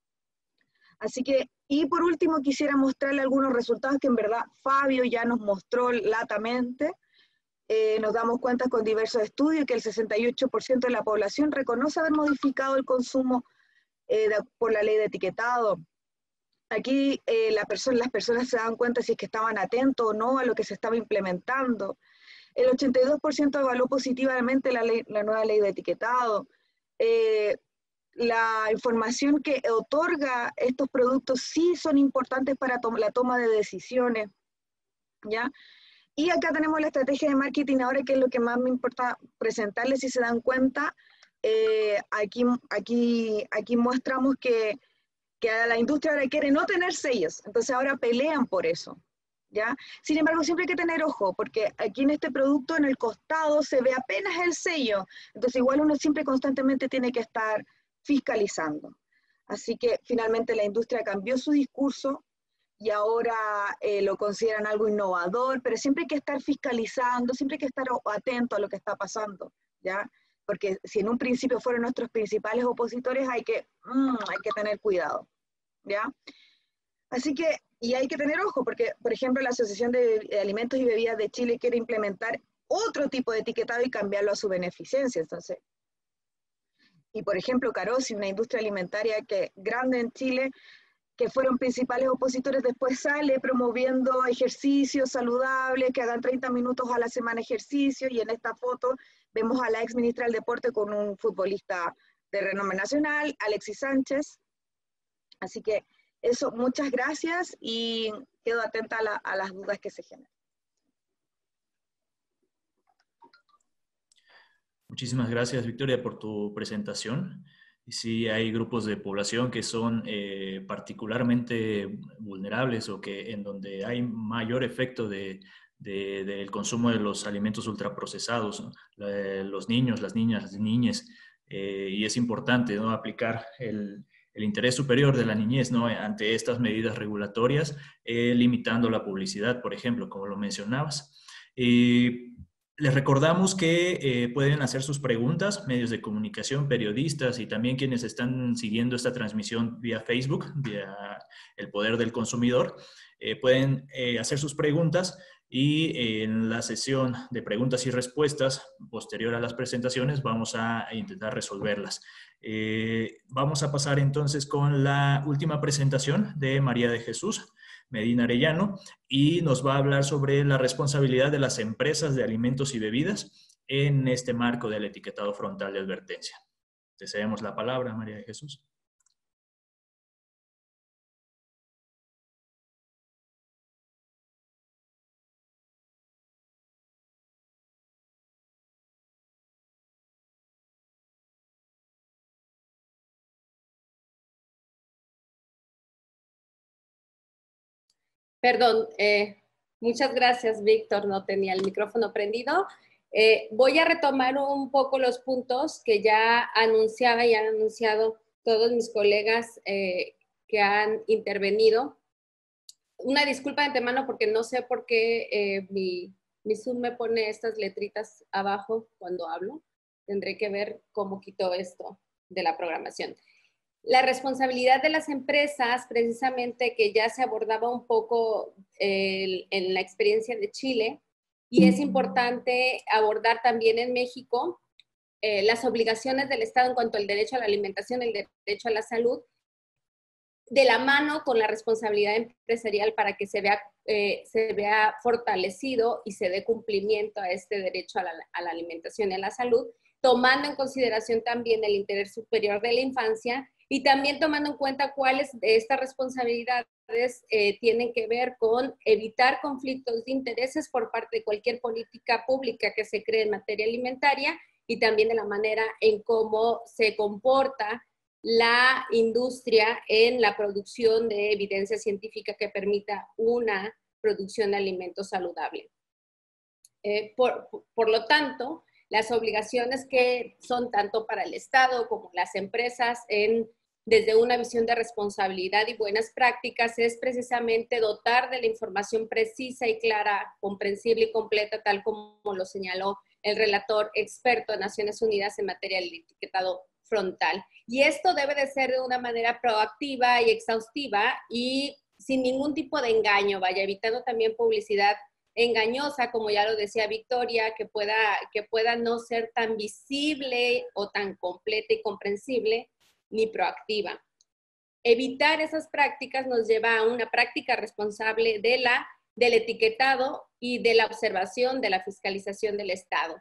Así que, y por último quisiera mostrarle algunos resultados que en verdad Fabio ya nos mostró latamente. Eh, nos damos cuenta con diversos estudios que el sesenta y ocho por ciento de la población reconoce haber modificado el consumo eh, de, por la ley de etiquetado. Aquí eh, la persona, las personas se dan cuenta si es que estaban atentos o no a lo que se estaba implementando. El ochenta y dos por ciento evaluó positivamente la, ley, la nueva ley de etiquetado. Eh, la información que otorga estos productos sí son importantes para to la toma de decisiones, ¿ya? Y acá tenemos la estrategia de marketing ahora, que es lo que más me importa presentarles. Si se dan cuenta, eh, aquí, aquí, aquí mostramos que, que a la industria ahora quiere no tener sellos, entonces ahora pelean por eso, ¿ya? Sin embargo, siempre hay que tener ojo, porque aquí en este producto, en el costado, se ve apenas el sello, entonces igual uno siempre constantemente tiene que estar fiscalizando. Así que finalmente la industria cambió su discurso, y ahora eh, lo consideran algo innovador, pero siempre hay que estar fiscalizando, siempre hay que estar atento a lo que está pasando, ¿ya? Porque si en un principio fueron nuestros principales opositores, hay que, mmm, hay que tener cuidado, ¿ya? Así que, y hay que tener ojo, porque, por ejemplo, la Asociación de Alimentos y Bebidas de Chile quiere implementar otro tipo de etiquetado y cambiarlo a su beneficencia, entonces. Y, por ejemplo, Carosi, una industria alimentaria que grande en Chile, que fueron principales opositores, después sale promoviendo ejercicios saludables, que hagan treinta minutos a la semana ejercicio, y en esta foto vemos a la ex ministra del Deporte con un futbolista de renombre nacional, Alexis Sánchez. Así que eso, muchas gracias, y quedo atenta a, la, a las dudas que se generan. Muchísimas gracias, Victoria, por tu presentación. Y sí, hay grupos de población que son eh, particularmente vulnerables, o que en donde hay mayor efecto de, de, del consumo de los alimentos ultraprocesados, ¿no? La, los niños, las niñas, las niñas, eh, y es importante, ¿no?, aplicar el, el interés superior de la niñez, ¿no?, ante estas medidas regulatorias, eh, limitando la publicidad, por ejemplo, como lo mencionabas. Y Les recordamos que eh, pueden hacer sus preguntas, medios de comunicación, periodistas y también quienes están siguiendo esta transmisión vía Facebook, vía El Poder del Consumidor, eh, pueden eh, hacer sus preguntas y eh, en la sesión de preguntas y respuestas posterior a las presentaciones vamos a intentar resolverlas. Eh, vamos a pasar entonces con la última presentación de María de Jesús Medina Arellano, y nos va a hablar sobre la responsabilidad de las empresas de alimentos y bebidas en este marco del etiquetado frontal de advertencia. Te cedemos la palabra, María de Jesús. Perdón, eh, muchas gracias, Víctor, no tenía el micrófono prendido. Eh, voy a retomar un poco los puntos que ya anunciaba y han anunciado todos mis colegas eh, que han intervenido. Una disculpa de antemano porque no sé por qué eh, mi, mi Zoom me pone estas letritas abajo cuando hablo. Tendré que ver cómo quito esto de la programación. La responsabilidad de las empresas, precisamente que ya se abordaba un poco eh, en la experiencia de Chile, y es importante abordar también en México eh, las obligaciones del Estado en cuanto al derecho a la alimentación, el derecho a la salud, de la mano con la responsabilidad empresarial para que se vea, eh, se vea fortalecido y se dé cumplimiento a este derecho a la, a la alimentación y a la salud, tomando en consideración también el interés superior de la infancia y también tomando en cuenta cuáles de estas responsabilidades eh, tienen que ver con evitar conflictos de intereses por parte de cualquier política pública que se cree en materia alimentaria y también de la manera en cómo se comporta la industria en la producción de evidencia científica que permita una producción de alimentos saludable. Eh, por, por lo tanto, las obligaciones que son tanto para el Estado como las empresas en, desde una visión de responsabilidad y buenas prácticas es precisamente dotar de la información precisa y clara, comprensible y completa, tal como lo señaló el relator experto de Naciones Unidas en materia del etiquetado frontal. Y esto debe de ser de una manera proactiva y exhaustiva y sin ningún tipo de engaño, vaya, evitando también publicidad engañosa, como ya lo decía Victoria, que pueda, que pueda no ser tan visible o tan completa y comprensible, ni proactiva. Evitar esas prácticas nos lleva a una práctica responsable de la, del etiquetado y de la observación de la fiscalización del Estado.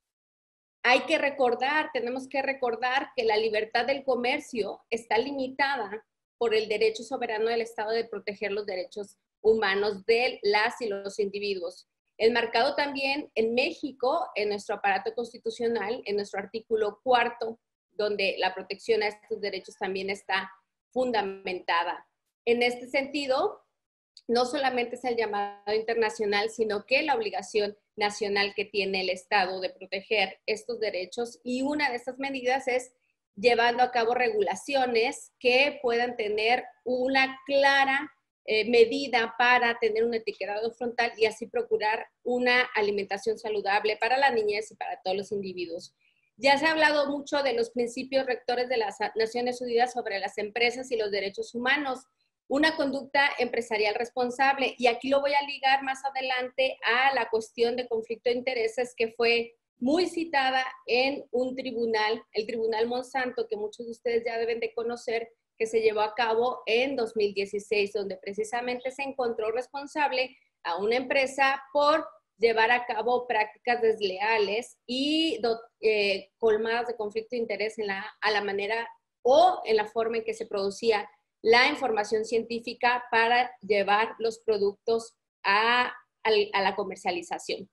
Hay que recordar, tenemos que recordar que la libertad del comercio está limitada por el derecho soberano del Estado de proteger los derechos humanos de las y los individuos. Enmarcado también en México, en nuestro aparato constitucional, en nuestro artículo cuarto, donde la protección a estos derechos también está fundamentada. En este sentido, no solamente es el llamado internacional, sino que la obligación nacional que tiene el Estado de proteger estos derechos, y una de estas medidas es llevando a cabo regulaciones que puedan tener una clara eh, medida para tener un etiquetado frontal y así procurar una alimentación saludable para la niñez y para todos los individuos. Ya se ha hablado mucho de los principios rectores de las Naciones Unidas sobre las empresas y los derechos humanos, una conducta empresarial responsable, y aquí lo voy a ligar más adelante a la cuestión de conflicto de intereses que fue muy citada en un tribunal, el Tribunal Monsanto, que muchos de ustedes ya deben de conocer, que se llevó a cabo en dos mil dieciséis, donde precisamente se encontró responsable a una empresa por llevar a cabo prácticas desleales y eh, colmadas de conflicto de interés en la, a la manera o en la forma en que se producía la información científica para llevar los productos a, a, a la comercialización.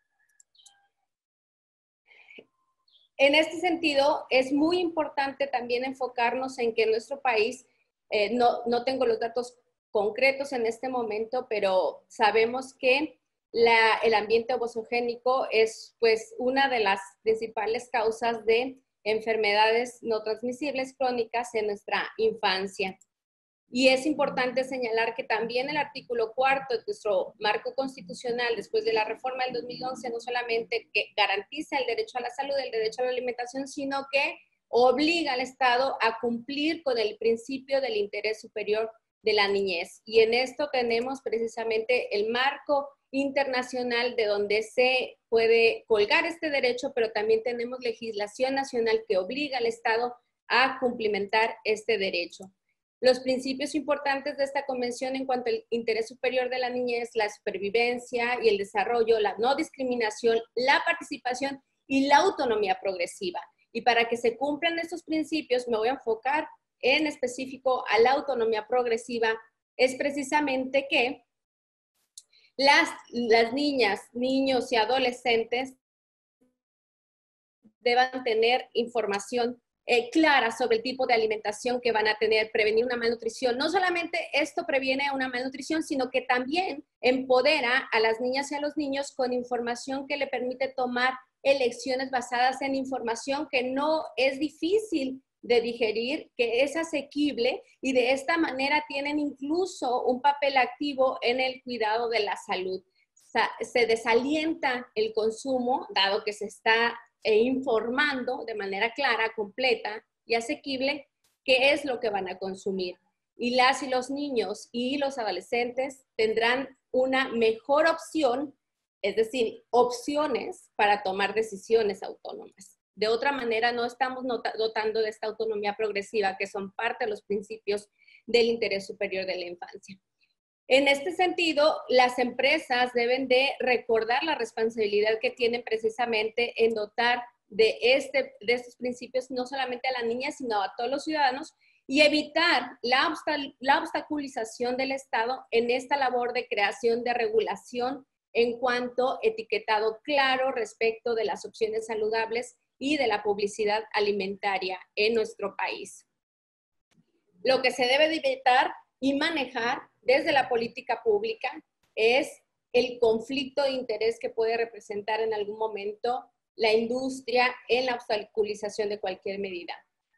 En este sentido, es muy importante también enfocarnos en que en nuestro país, eh, no, no tengo los datos concretos en este momento, pero sabemos que la, el ambiente obesogénico es pues una de las principales causas de enfermedades no transmisibles crónicas en nuestra infancia. Y es importante señalar que también el artículo cuarto de nuestro marco constitucional, después de la reforma del dos mil once, no solamente que garantiza el derecho a la salud, el derecho a la alimentación, sino que obliga al Estado a cumplir con el principio del interés superior de la niñez. Y en esto tenemos precisamente el marco internacional de donde se puede colgar este derecho, pero también tenemos legislación nacional que obliga al Estado a cumplimentar este derecho. Los principios importantes de esta convención en cuanto al interés superior de la niñez, la supervivencia y el desarrollo, la no discriminación, la participación y la autonomía progresiva. Y para que se cumplan estos principios, me voy a enfocar en específico a la autonomía progresiva, es precisamente que las, las niñas, niños y adolescentes deban tener información Eh, clara sobre el tipo de alimentación que van a tener, prevenir una malnutrición. No solamente esto previene una malnutrición, sino que también empodera a las niñas y a los niños con información que le permite tomar elecciones basadas en información que no es difícil de digerir, que es asequible y de esta manera tienen incluso un papel activo en el cuidado de la salud. Se desalienta el consumo, dado que se está e informando de manera clara, completa y asequible qué es lo que van a consumir. Y las y los niños y los adolescentes tendrán una mejor opción, es decir, opciones para tomar decisiones autónomas. De otra manera, no estamos dotando de esta autonomía progresiva, que son parte de los principios del interés superior de la infancia. En este sentido, las empresas deben de recordar la responsabilidad que tienen precisamente en dotar de, este, de estos principios no solamente a las niñas, sino a todos los ciudadanos y evitar la, obstal, la obstaculización del Estado en esta labor de creación de regulación en cuanto a etiquetado claro respecto de las opciones saludables y de la publicidad alimentaria en nuestro país. Lo que se debe de evitar y manejar desde la política pública es el conflicto de interés que puede representar en algún momento la industria en la obstaculización de cualquier medida.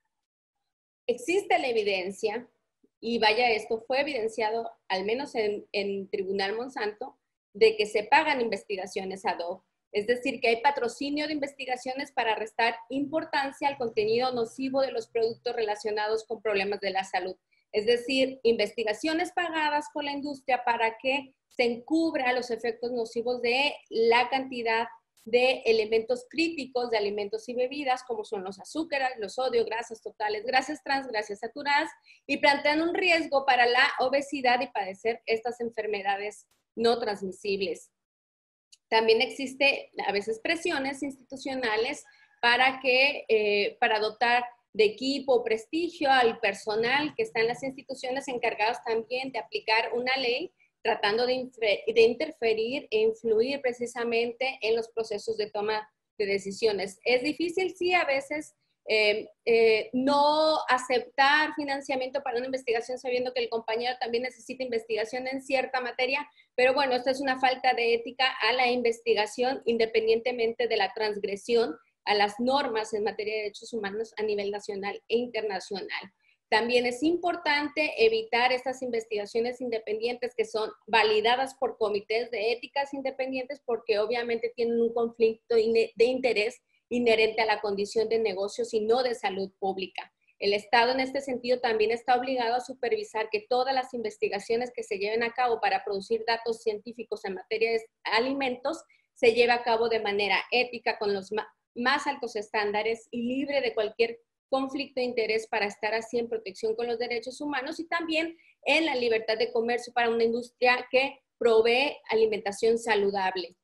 Existe la evidencia, y vaya, esto fue evidenciado al menos en, en Tribunal Monsanto, de que se pagan investigaciones ad hoc. Es decir, que hay patrocinio de investigaciones para restar importancia al contenido nocivo de los productos relacionados con problemas de la salud. Es decir, investigaciones pagadas por la industria para que se encubra los efectos nocivos de la cantidad de elementos críticos de alimentos y bebidas, como son los azúcares, los sodios, grasas totales, grasas trans, grasas saturadas, y plantean un riesgo para la obesidad y padecer estas enfermedades no transmisibles. También existe a veces presiones institucionales para, que, eh, para dotar de equipo o prestigio al personal que está en las instituciones encargados también de aplicar una ley, tratando de, de interferir e influir precisamente en los procesos de toma de decisiones. Es difícil, sí, a veces eh, eh, no aceptar financiamiento para una investigación sabiendo que el compañero también necesita investigación en cierta materia, pero bueno, esto es una falta de ética a la investigación independientemente de la transgresión a las normas en materia de derechos humanos a nivel nacional e internacional. También es importante evitar estas investigaciones independientes que son validadas por comités de éticas independientes porque obviamente tienen un conflicto de interés inherente a la condición de negocios y no de salud pública. El Estado en este sentido también está obligado a supervisar que todas las investigaciones que se lleven a cabo para producir datos científicos en materia de alimentos se lleve a cabo de manera ética con los más altos estándares y libre de cualquier conflicto de interés para estar así en protección con los derechos humanos y también en la libertad de comercio para una industria que provee alimentación saludable.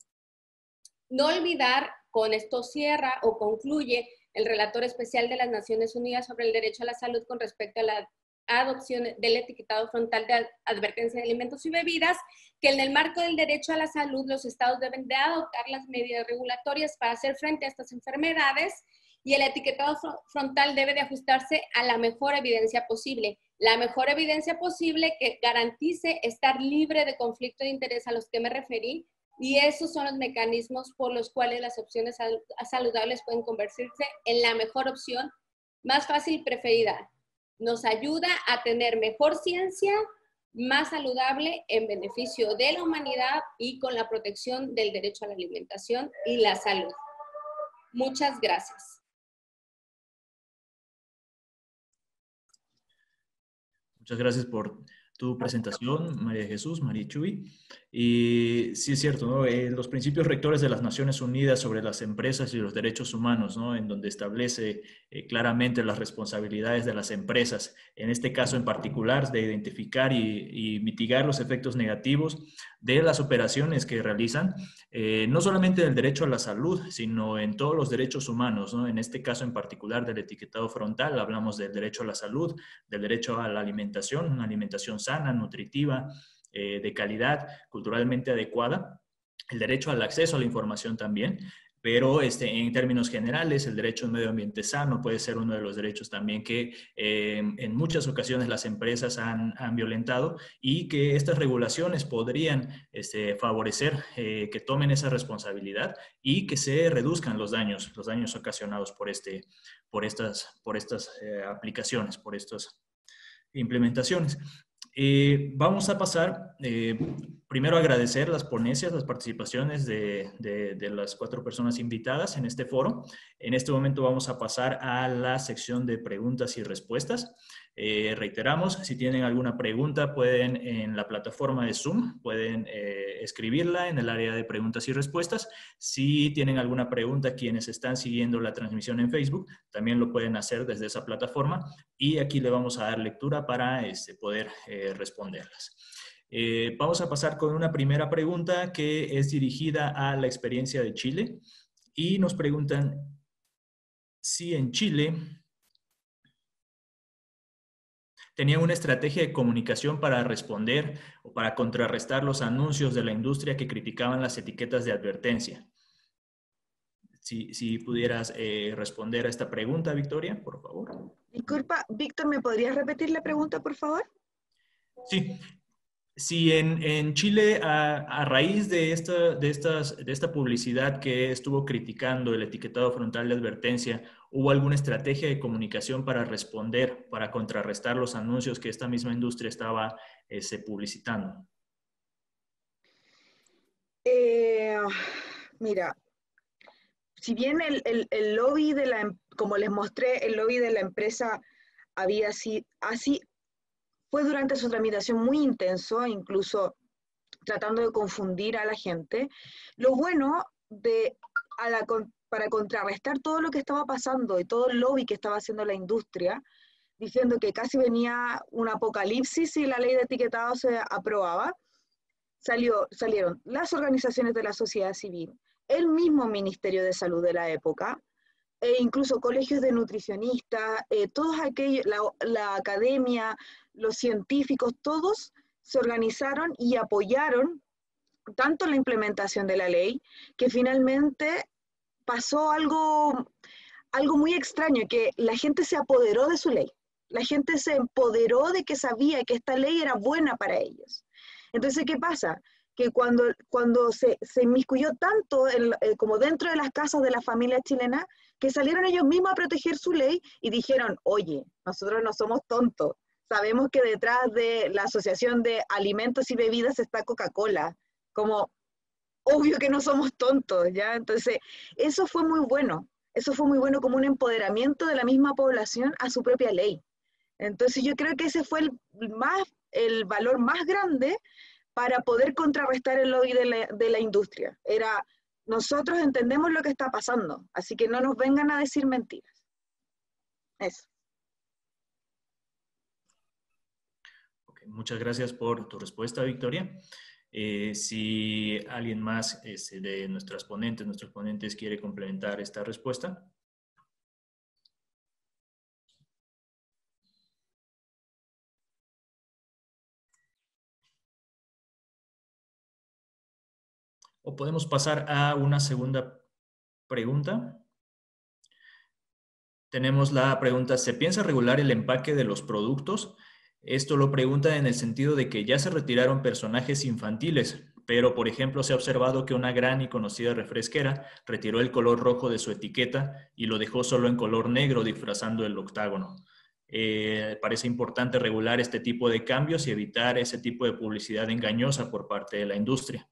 No olvidar, con esto cierra o concluye el relator especial de las Naciones Unidas sobre el derecho a la salud con respecto a la adopción del etiquetado frontal de advertencia de alimentos y bebidas, que en el marco del derecho a la salud los estados deben de adoptar las medidas regulatorias para hacer frente a estas enfermedades y el etiquetado frontal debe de ajustarse a la mejor evidencia posible. La mejor evidencia posible que garantice estar libre de conflicto de interés a los que me referí y esos son los mecanismos por los cuales las opciones saludables pueden convertirse en la mejor opción, más fácil y preferida. nos ayuda a tener mejor ciencia, más saludable en beneficio de la humanidad y con la protección del derecho a la alimentación y la salud. Muchas gracias. Muchas gracias por tu presentación, María Jesús, María Chuy. Y sí es cierto, ¿no? Eh, los principios rectores de las Naciones Unidas sobre las empresas y los derechos humanos, ¿no? En donde establece eh, claramente las responsabilidades de las empresas, en este caso en particular, de identificar y, y mitigar los efectos negativos de las operaciones que realizan, eh, no solamente del derecho a la salud, sino en todos los derechos humanos, ¿no? En este caso en particular del etiquetado frontal, hablamos del derecho a la salud, del derecho a la alimentación, una alimentación sana, nutritiva, eh, de calidad, culturalmente adecuada, el derecho al acceso a la información también, pero este, en términos generales, el derecho a un medio ambiente sano puede ser uno de los derechos también que eh, en muchas ocasiones las empresas han, han violentado, y que estas regulaciones podrían este, favorecer eh, que tomen esa responsabilidad y que se reduzcan los daños, los daños ocasionados por, este, por estas, por estas eh, aplicaciones, por estas implementaciones. Eh, vamos a pasar, eh, primero a agradecer las ponencias, las participaciones de, de, de las cuatro personas invitadas en este foro. En este momento vamos a pasar a la sección de preguntas y respuestas. Eh, reiteramos, si tienen alguna pregunta pueden en la plataforma de Zoom, pueden eh, escribirla en el área de preguntas y respuestas. Si tienen alguna pregunta quienes están siguiendo la transmisión en Facebook, también lo pueden hacer desde esa plataforma y aquí le vamos a dar lectura para este, poder eh, responderlas. Eh, vamos a pasar con una primera pregunta que es dirigida a la experiencia de Chile y nos preguntan si en Chile tenían una estrategia de comunicación para responder o para contrarrestar los anuncios de la industria que criticaban las etiquetas de advertencia. Si, si pudieras eh, responder a esta pregunta, Victoria, por favor. Disculpa, Víctor, ¿me podrías repetir la pregunta, por favor? Sí. Si en, en Chile, a, a raíz de esta, de, estas, de esta publicidad que estuvo criticando el etiquetado frontal de advertencia, ¿hubo alguna estrategia de comunicación para responder, para contrarrestar los anuncios que esta misma industria estaba eh, se publicitando? Eh, mira, si bien el, el, el lobby de la, como les mostré, el lobby de la empresa había así, así fue durante su tramitación muy intenso, incluso tratando de confundir a la gente. Lo bueno de, a la, para contrarrestar todo lo que estaba pasando y todo el lobby que estaba haciendo la industria, diciendo que casi venía un apocalipsis si la ley de etiquetado se aprobaba, salió, salieron las organizaciones de la sociedad civil, el mismo Ministerio de Salud de la época, e incluso colegios de nutricionistas, eh, todos aquellos, la, la academia, los científicos, todos se organizaron y apoyaron tanto la implementación de la ley, que finalmente pasó algo, algo muy extraño, que la gente se apoderó de su ley. La gente se empoderó de que sabía que esta ley era buena para ellos. Entonces, ¿qué pasa? Que cuando, cuando se, se inmiscuyó tanto en, eh, como dentro de las casas de la familia chilena, que salieron ellos mismos a proteger su ley y dijeron, oye, nosotros no somos tontos, sabemos que detrás de la Asociación de Alimentos y Bebidas está Coca-Cola, como obvio que no somos tontos, ¿ya? Entonces, eso fue muy bueno, eso fue muy bueno como un empoderamiento de la misma población a su propia ley. Entonces, yo creo que ese fue el, más, el valor más grande para poder contrarrestar el lobby de la, de la industria. Era, nosotros entendemos lo que está pasando, así que no nos vengan a decir mentiras. Eso. Okay, muchas gracias por tu respuesta, Victoria. Eh, si alguien más este, de nuestras ponentes, nuestros ponentes quiere complementar esta respuesta. O podemos pasar a una segunda pregunta. Tenemos la pregunta, ¿se piensa regular el empaque de los productos? Esto lo pregunta en el sentido de que ya se retiraron personajes infantiles, pero por ejemplo se ha observado que una gran y conocida refresquera retiró el color rojo de su etiqueta y lo dejó solo en color negro disfrazando el octágono. eh, parece importante regular este tipo de cambios y evitar ese tipo de publicidad engañosa por parte de la industria.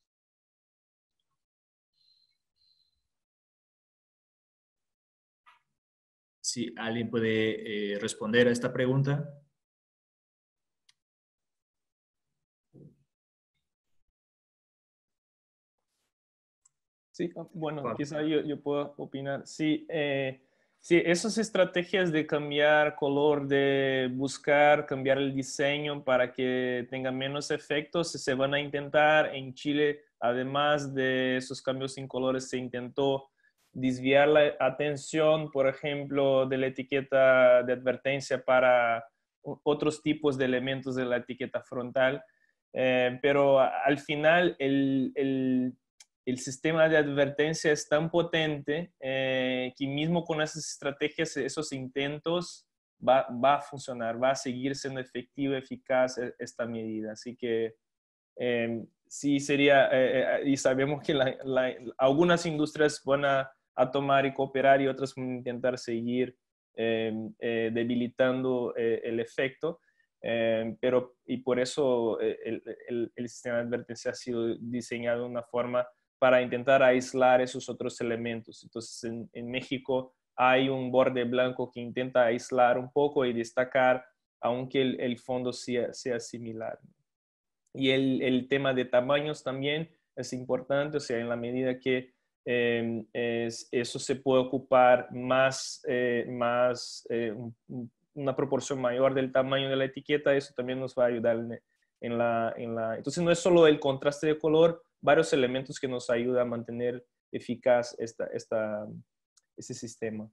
Si alguien puede eh, responder a esta pregunta. Sí, bueno, quizá yo, yo puedo opinar. Sí, eh, sí, esas estrategias de cambiar color, de buscar cambiar el diseño para que tenga menos efectos, se van a intentar. En Chile, además de esos cambios en colores, se intentó desviar la atención, por ejemplo, de la etiqueta de advertencia para otros tipos de elementos de la etiqueta frontal. Eh, pero al final el, el el sistema de advertencia es tan potente eh, que mismo con esas estrategias, esos intentos, va, va a funcionar, va a seguir siendo efectiva, eficaz esta medida. Así que eh, sí sería, eh, y sabemos que la, la, algunas industrias van a, a tomar y cooperar y otras van a intentar seguir eh, eh, debilitando eh, el efecto. Eh, pero, y por eso eh, el, el, el sistema de advertencia ha sido diseñado de una forma para intentar aislar esos otros elementos. Entonces, en, en México hay un borde blanco que intenta aislar un poco y destacar, aunque el, el fondo sea, sea similar. Y el, el tema de tamaños también es importante, o sea, en la medida que eh, es, eso se puede ocupar más, eh, más eh, un, una proporción mayor del tamaño de la etiqueta, eso también nos va a ayudar en, en, la, en la... Entonces, no es solo el contraste de color, varios elementos que nos ayudan a mantener eficaz esta, esta, ese sistema.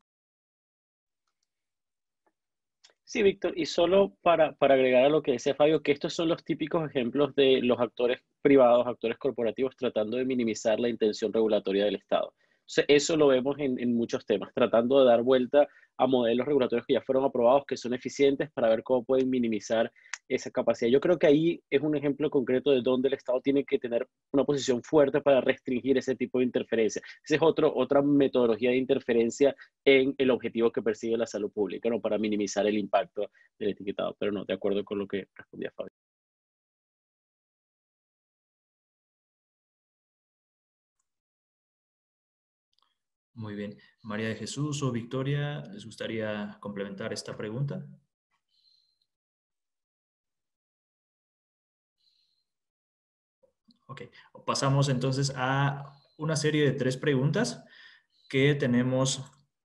Sí, Víctor, y solo para, para agregar a lo que decía Fabio, que estos son los típicos ejemplos de los actores privados, actores corporativos, tratando de minimizar la intención regulatoria del Estado. Entonces, eso lo vemos en, en muchos temas, tratando de dar vuelta a modelos regulatorios que ya fueron aprobados, que son eficientes, para ver cómo pueden minimizar esa capacidad. Yo creo que ahí es un ejemplo concreto de donde el Estado tiene que tener una posición fuerte para restringir ese tipo de interferencia. Esa es otro, otra metodología de interferencia en el objetivo que persigue la salud pública, ¿no? Para minimizar el impacto del etiquetado. Pero no, de acuerdo con lo que respondía Fabio. Muy bien. María de Jesús o Victoria, ¿les gustaría complementar esta pregunta? Ok, pasamos entonces a una serie de tres preguntas que tenemos.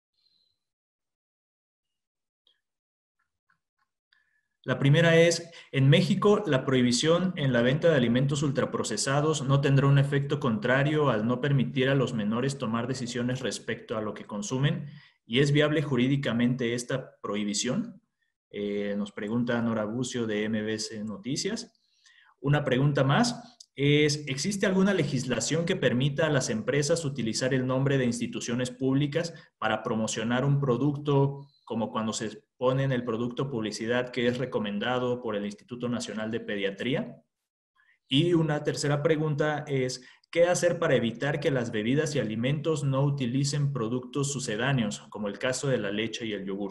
La primera es, en México, la prohibición en la venta de alimentos ultraprocesados no tendrá un efecto contrario al no permitir a los menores tomar decisiones respecto a lo que consumen, ¿y es viable jurídicamente esta prohibición? Eh, nos pregunta Nora Bucio de M B C Noticias. Una pregunta más es, ¿existe alguna legislación que permita a las empresas utilizar el nombre de instituciones públicas para promocionar un producto, como cuando se pone en el producto publicidad que es recomendado por el Instituto Nacional de Pediatría? Y una tercera pregunta es, ¿qué hacer para evitar que las bebidas y alimentos no utilicen productos sucedáneos, como el caso de la leche y el yogur?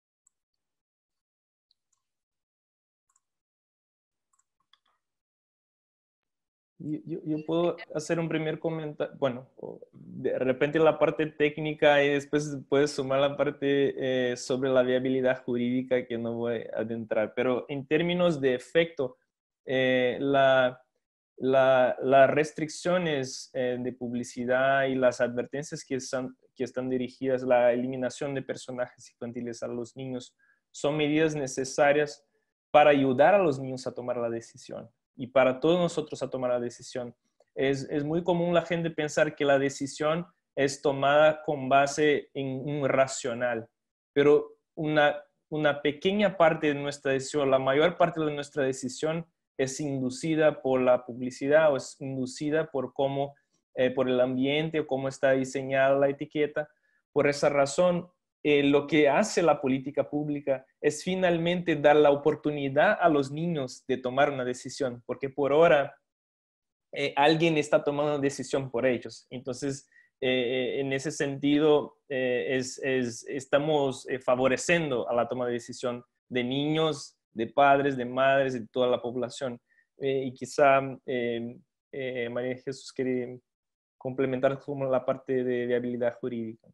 Yo, yo puedo hacer un primer comentario, bueno, de repente la parte técnica y después puedes sumar la parte eh, sobre la viabilidad jurídica que no voy a adentrar, pero en términos de efecto, eh, la, la, las restricciones eh, de publicidad y las advertencias que están, que están dirigidas a la eliminación de personajes infantiles a los niños son medidas necesarias para ayudar a los niños a tomar la decisión. Y para todos nosotros a tomar la decisión. Es, es muy común la gente pensar que la decisión es tomada con base en un racional, pero una, una pequeña parte de nuestra decisión, la mayor parte de nuestra decisión es inducida por la publicidad o es inducida por cómo, eh, por el ambiente o cómo está diseñada la etiqueta. Por esa razón, Eh, lo que hace la política pública es finalmente dar la oportunidad a los niños de tomar una decisión, porque por ahora eh, alguien está tomando una decisión por ellos. Entonces, eh, en ese sentido eh, es, es, estamos eh, favoreciendo a la toma de decisión de niños, de padres, de madres, de toda la población. Eh, y quizá eh, eh, María Jesús quiere complementar como la parte de viabilidad jurídica.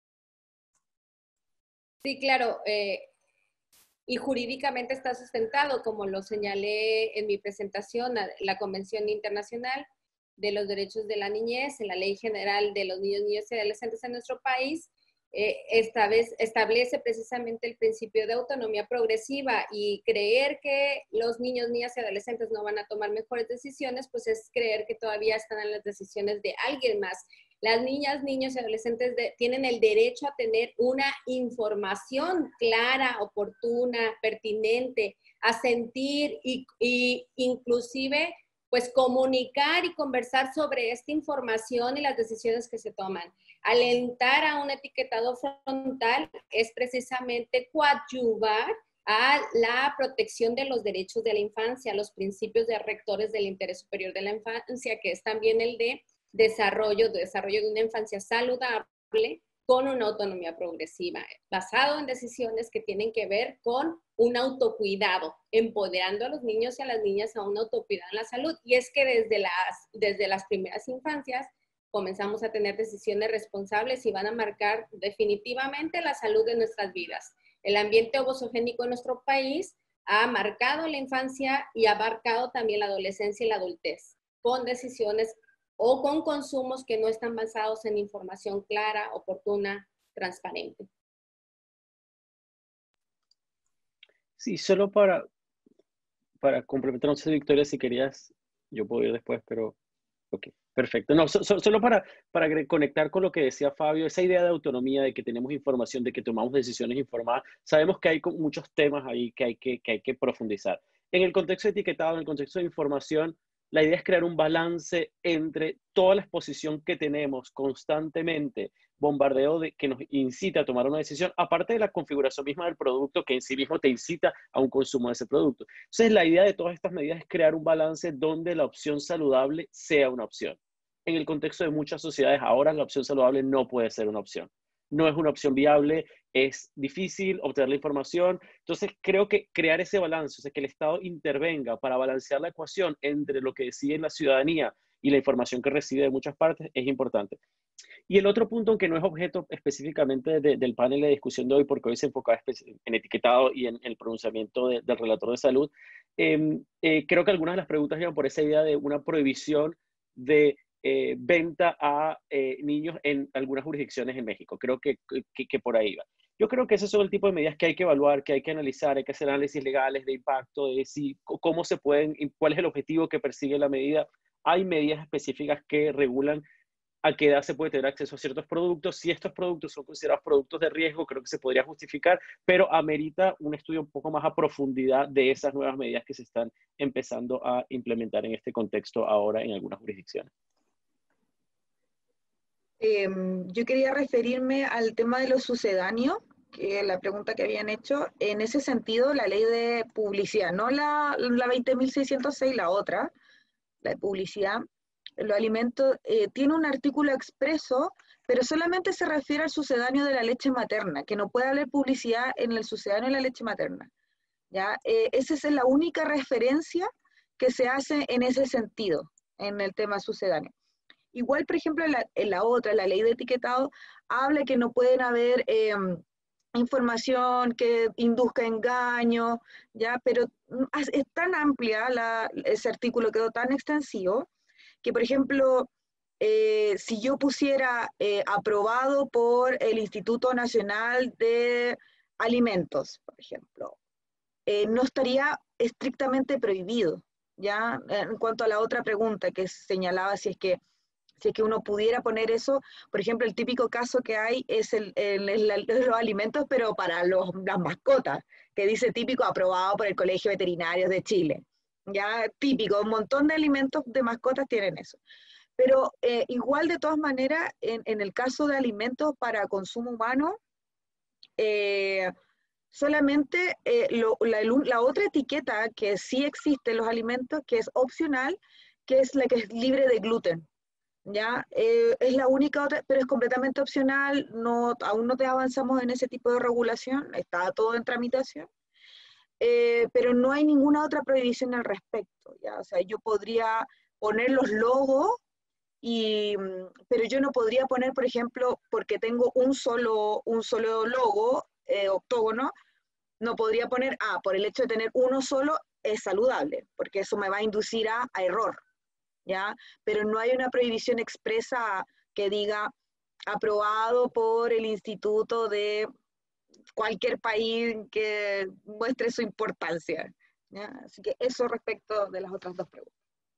Sí, claro. Eh, y jurídicamente está sustentado, como lo señalé en mi presentación, la Convención Internacional de los Derechos de la Niñez, en la Ley General de los Niños, Niñas y Adolescentes en nuestro país, eh, esta vez establece precisamente el principio de autonomía progresiva, y creer que los niños, niñas y adolescentes no van a tomar mejores decisiones, pues es creer que todavía están en las decisiones de alguien más. Las niñas, niños y adolescentes de, tienen el derecho a tener una información clara, oportuna, pertinente, a sentir y, y inclusive pues comunicar y conversar sobre esta información y las decisiones que se toman. Alentar a un etiquetado frontal es precisamente coadyuvar a la protección de los derechos de la infancia, los principios de rectores del interés superior de la infancia, que es también el de desarrollo, de desarrollo de una infancia saludable con una autonomía progresiva, basado en decisiones que tienen que ver con un autocuidado, empoderando a los niños y a las niñas a un autocuidado en la salud. Y es que desde las, desde las primeras infancias comenzamos a tener decisiones responsables y van a marcar definitivamente la salud de nuestras vidas. El ambiente obosogénico en nuestro país ha marcado la infancia y ha marcado también la adolescencia y la adultez, con decisiones o con consumos que no están basados en información clara, oportuna, transparente. Sí, solo para, para complementar, no sé, Victoria, si querías, yo puedo ir después, pero ok, perfecto. No, so, so, solo para, para conectar con lo que decía Fabio, esa idea de autonomía, de que tenemos información, de que tomamos decisiones informadas, sabemos que hay muchos temas ahí que hay que, que, hay que profundizar. En el contexto de etiquetado, en el contexto de información, la idea es crear un balance entre toda la exposición que tenemos constantemente, bombardeo de, que nos incita a tomar una decisión, aparte de la configuración misma del producto, que en sí mismo te incita a un consumo de ese producto. Entonces, la idea de todas estas medidas es crear un balance donde la opción saludable sea una opción. En el contexto de muchas sociedades, ahora la opción saludable no puede ser una opción. No es una opción viable, es difícil obtener la información. Entonces, creo que crear ese balance, o sea, que el Estado intervenga para balancear la ecuación entre lo que decide la ciudadanía y la información que recibe de muchas partes, es importante. Y el otro punto, aunque no es objeto específicamente de, del panel de discusión de hoy, porque hoy se enfocaba en etiquetado y en, en el pronunciamiento de, del relator de salud, eh, eh, creo que algunas de las preguntas iban por esa idea de una prohibición de Eh, venta a eh, niños en algunas jurisdicciones en México. Creo que, que, que por ahí va. Yo creo que esos son el tipo de medidas que hay que evaluar, que hay que analizar, hay que hacer análisis legales de impacto, de si, cómo se pueden, cuál es el objetivo que persigue la medida. Hay medidas específicas que regulan a qué edad se puede tener acceso a ciertos productos. Si estos productos son considerados productos de riesgo, creo que se podría justificar, pero amerita un estudio un poco más a profundidad de esas nuevas medidas que se están empezando a implementar en este contexto ahora en algunas jurisdicciones. Eh, yo quería referirme al tema de los sucedáneos, que es la pregunta que habían hecho. En ese sentido, la ley de publicidad, no la, la veinte mil seiscientos seis, la otra, la de publicidad, los alimentos, eh, tiene un artículo expreso, pero solamente se refiere al sucedáneo de la leche materna, que no puede haber publicidad en el sucedáneo de la leche materna. ¿Ya? Eh, esa es la única referencia que se hace en ese sentido, en el tema sucedáneo. Igual, por ejemplo, en la, en la otra, la ley de etiquetado, habla que no pueden haber eh, información que induzca engaño, ¿ya? Pero es tan amplia, la, ese artículo quedó tan extensivo, que, por ejemplo, eh, si yo pusiera eh, aprobado por el Instituto Nacional de Alimentos, por ejemplo, eh, no estaría estrictamente prohibido, ¿ya? En cuanto a la otra pregunta que señalaba si es que si es que uno pudiera poner eso, por ejemplo, el típico caso que hay es el, el, el, el, los alimentos, pero para los, las mascotas, que dice típico aprobado por el Colegio Veterinario de Chile. Ya típico, un montón de alimentos de mascotas tienen eso. Pero eh, igual de todas maneras, en, en el caso de alimentos para consumo humano, eh, solamente eh, lo, la, la otra etiqueta que sí existe en los alimentos, que es opcional, que es la que es libre de gluten. ¿ya? Eh, es la única otra, pero es completamente opcional, no, aún no te avanzamos en ese tipo de regulación, está todo en tramitación, eh, pero no hay ninguna otra prohibición al respecto, ¿ya? O sea, yo podría poner los logos, y, pero yo no podría poner, por ejemplo, porque tengo un solo, un solo logo, eh, octógono, no podría poner, ah, por el hecho de tener uno solo es saludable, porque eso me va a inducir a, a error, ¿ya? Pero no hay una prohibición expresa que diga aprobado por el instituto de cualquier país que muestre su importancia, ¿ya? Así que eso respecto de las otras dos preguntas.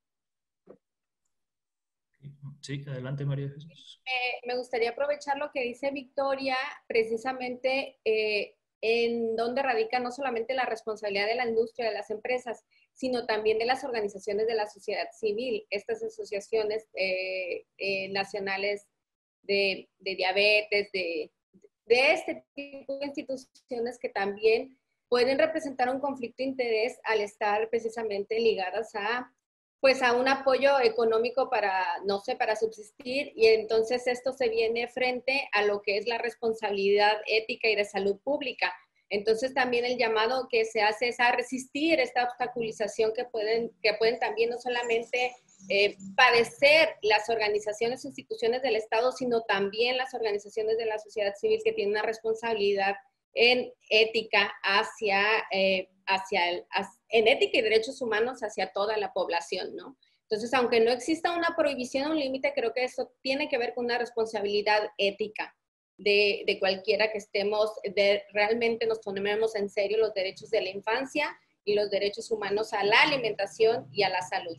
Sí, adelante, María Jesús. Eh, me gustaría aprovechar lo que dice Victoria, precisamente eh, en donde radica no solamente la responsabilidad de la industria, de las empresas, sino también de las organizaciones de la sociedad civil, estas asociaciones eh, eh, nacionales de, de diabetes, de, de este tipo de instituciones que también pueden representar un conflicto de interés al estar precisamente ligadas a, pues a un apoyo económico para, no sé, para subsistir, y entonces esto se viene frente a lo que es la responsabilidad ética y de salud pública. Entonces también el llamado que se hace es a resistir esta obstaculización que pueden, que pueden también no solamente eh, padecer las organizaciones e instituciones del Estado, sino también las organizaciones de la sociedad civil que tienen una responsabilidad en ética hacia, eh, hacia el, hacia, en ética y derechos humanos hacia toda la población, ¿no? Entonces, aunque no exista una prohibición o un límite, creo que eso tiene que ver con una responsabilidad ética de, de cualquiera que estemos, de, realmente nos tomemos en serio los derechos de la infancia y los derechos humanos a la alimentación y a la salud.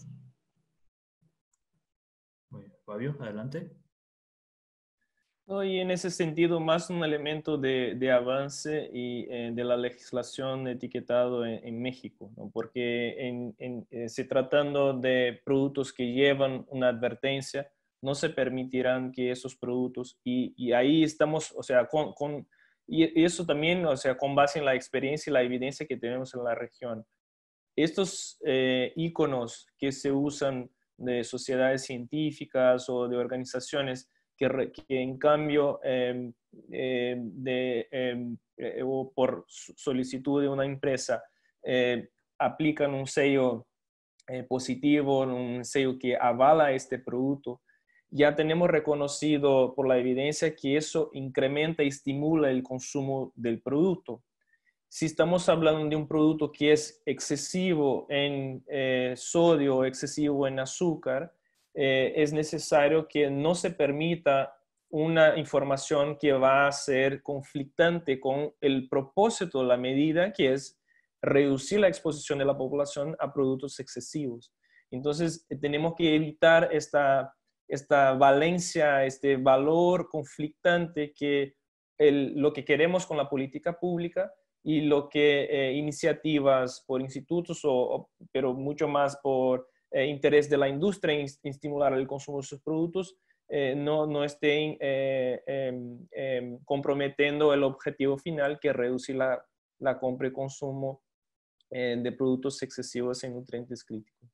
Muy bien. Fabio, adelante. No, y en ese sentido, más un elemento de, de avance y eh, de la legislación de etiquetado en, en México, ¿no? Porque en, en, eh, se tratando de productos que llevan una advertencia, no se permitirán que esos productos, y, y ahí estamos, o sea, con, con, y eso también, o sea, con base en la experiencia y la evidencia que tenemos en la región. Estos eh, íconos que se usan de sociedades científicas o de organizaciones, Que, que en cambio eh, eh, de, eh, eh, o por solicitud de una empresa eh, aplican un sello eh, positivo, un sello que avala este producto, ya tenemos reconocido por la evidencia que eso incrementa y estimula el consumo del producto. Si estamos hablando de un producto que es excesivo en eh, sodio, excesivo en azúcar, Eh, es necesario que no se permita una información que va a ser conflictante con el propósito de la medida, que es reducir la exposición de la población a productos excesivos. Entonces, eh, tenemos que evitar esta, esta valencia, este valor conflictante que el, lo que queremos con la política pública y lo que eh, iniciativas por institutos, o, o, pero mucho más por Eh, interés de la industria en, en estimular el consumo de sus productos, eh, no, no estén eh, eh, eh, comprometiendo el objetivo final, que es reducir la, la compra y consumo eh, de productos excesivos en nutrientes críticos.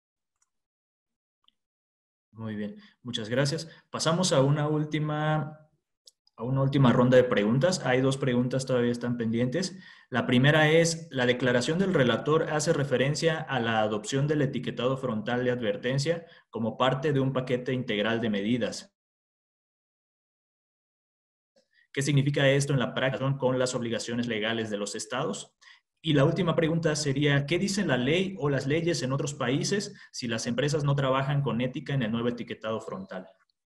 Muy bien, muchas gracias. Pasamos a una última... a una última ronda de preguntas. Hay dos preguntas todavía están pendientes. La primera es, la declaración del relator hace referencia a la adopción del etiquetado frontal de advertencia como parte de un paquete integral de medidas. ¿Qué significa esto en la práctica con las obligaciones legales de los estados? Y la última pregunta sería, ¿qué dice la ley o las leyes en otros países si las empresas no trabajan con ética en el nuevo etiquetado frontal?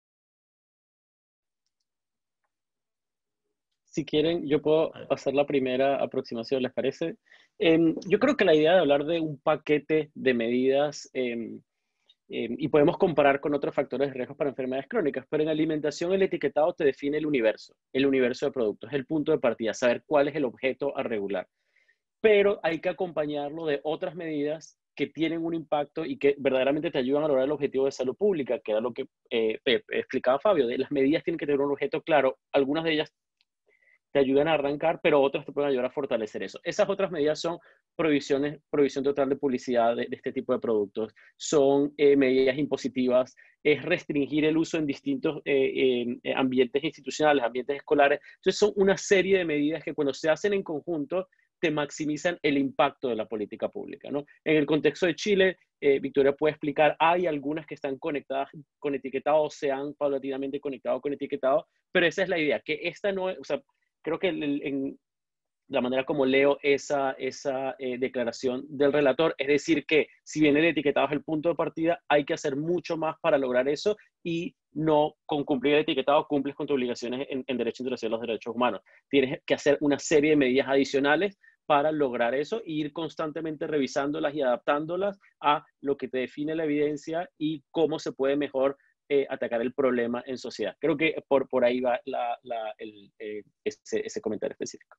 Si quieren, yo puedo hacer la primera aproximación, ¿les parece? Eh, yo creo que la idea de hablar de un paquete de medidas, eh, eh, y podemos comparar con otros factores de riesgo para enfermedades crónicas, pero en alimentación el etiquetado te define el universo, el universo de productos, es el punto de partida, saber cuál es el objeto a regular. Pero hay que acompañarlo de otras medidas que tienen un impacto y que verdaderamente te ayudan a lograr el objetivo de salud pública, que era lo que eh, explicaba Fabio. De las medidas tienen que tener un objeto claro, algunas de ellas te ayudan a arrancar, pero otras te pueden ayudar a fortalecer eso. Esas otras medidas son prohibiciones, prohibición total de publicidad de, de este tipo de productos, son eh, medidas impositivas, es restringir el uso en distintos eh, eh, ambientes institucionales, ambientes escolares. Entonces son una serie de medidas que cuando se hacen en conjunto te maximizan el impacto de la política pública, ¿no? En el contexto de Chile, eh, Victoria puede explicar, hay algunas que están conectadas con etiquetado o se han paulatinamente conectado con etiquetado, pero esa es la idea, que esta no es, o sea, creo que en, en la manera como leo esa, esa eh, declaración del relator, es decir que si bien el etiquetado es el punto de partida, hay que hacer mucho más para lograr eso y no con cumplir el etiquetado cumples con tus obligaciones en, en Derecho Internacional de los Derechos Humanos. Tienes que hacer una serie de medidas adicionales para lograr eso e ir constantemente revisándolas y adaptándolas a lo que te define la evidencia y cómo se puede mejor eh, atacar el problema en sociedad. Creo que por, por ahí va la, la, el, eh, ese, ese comentario específico.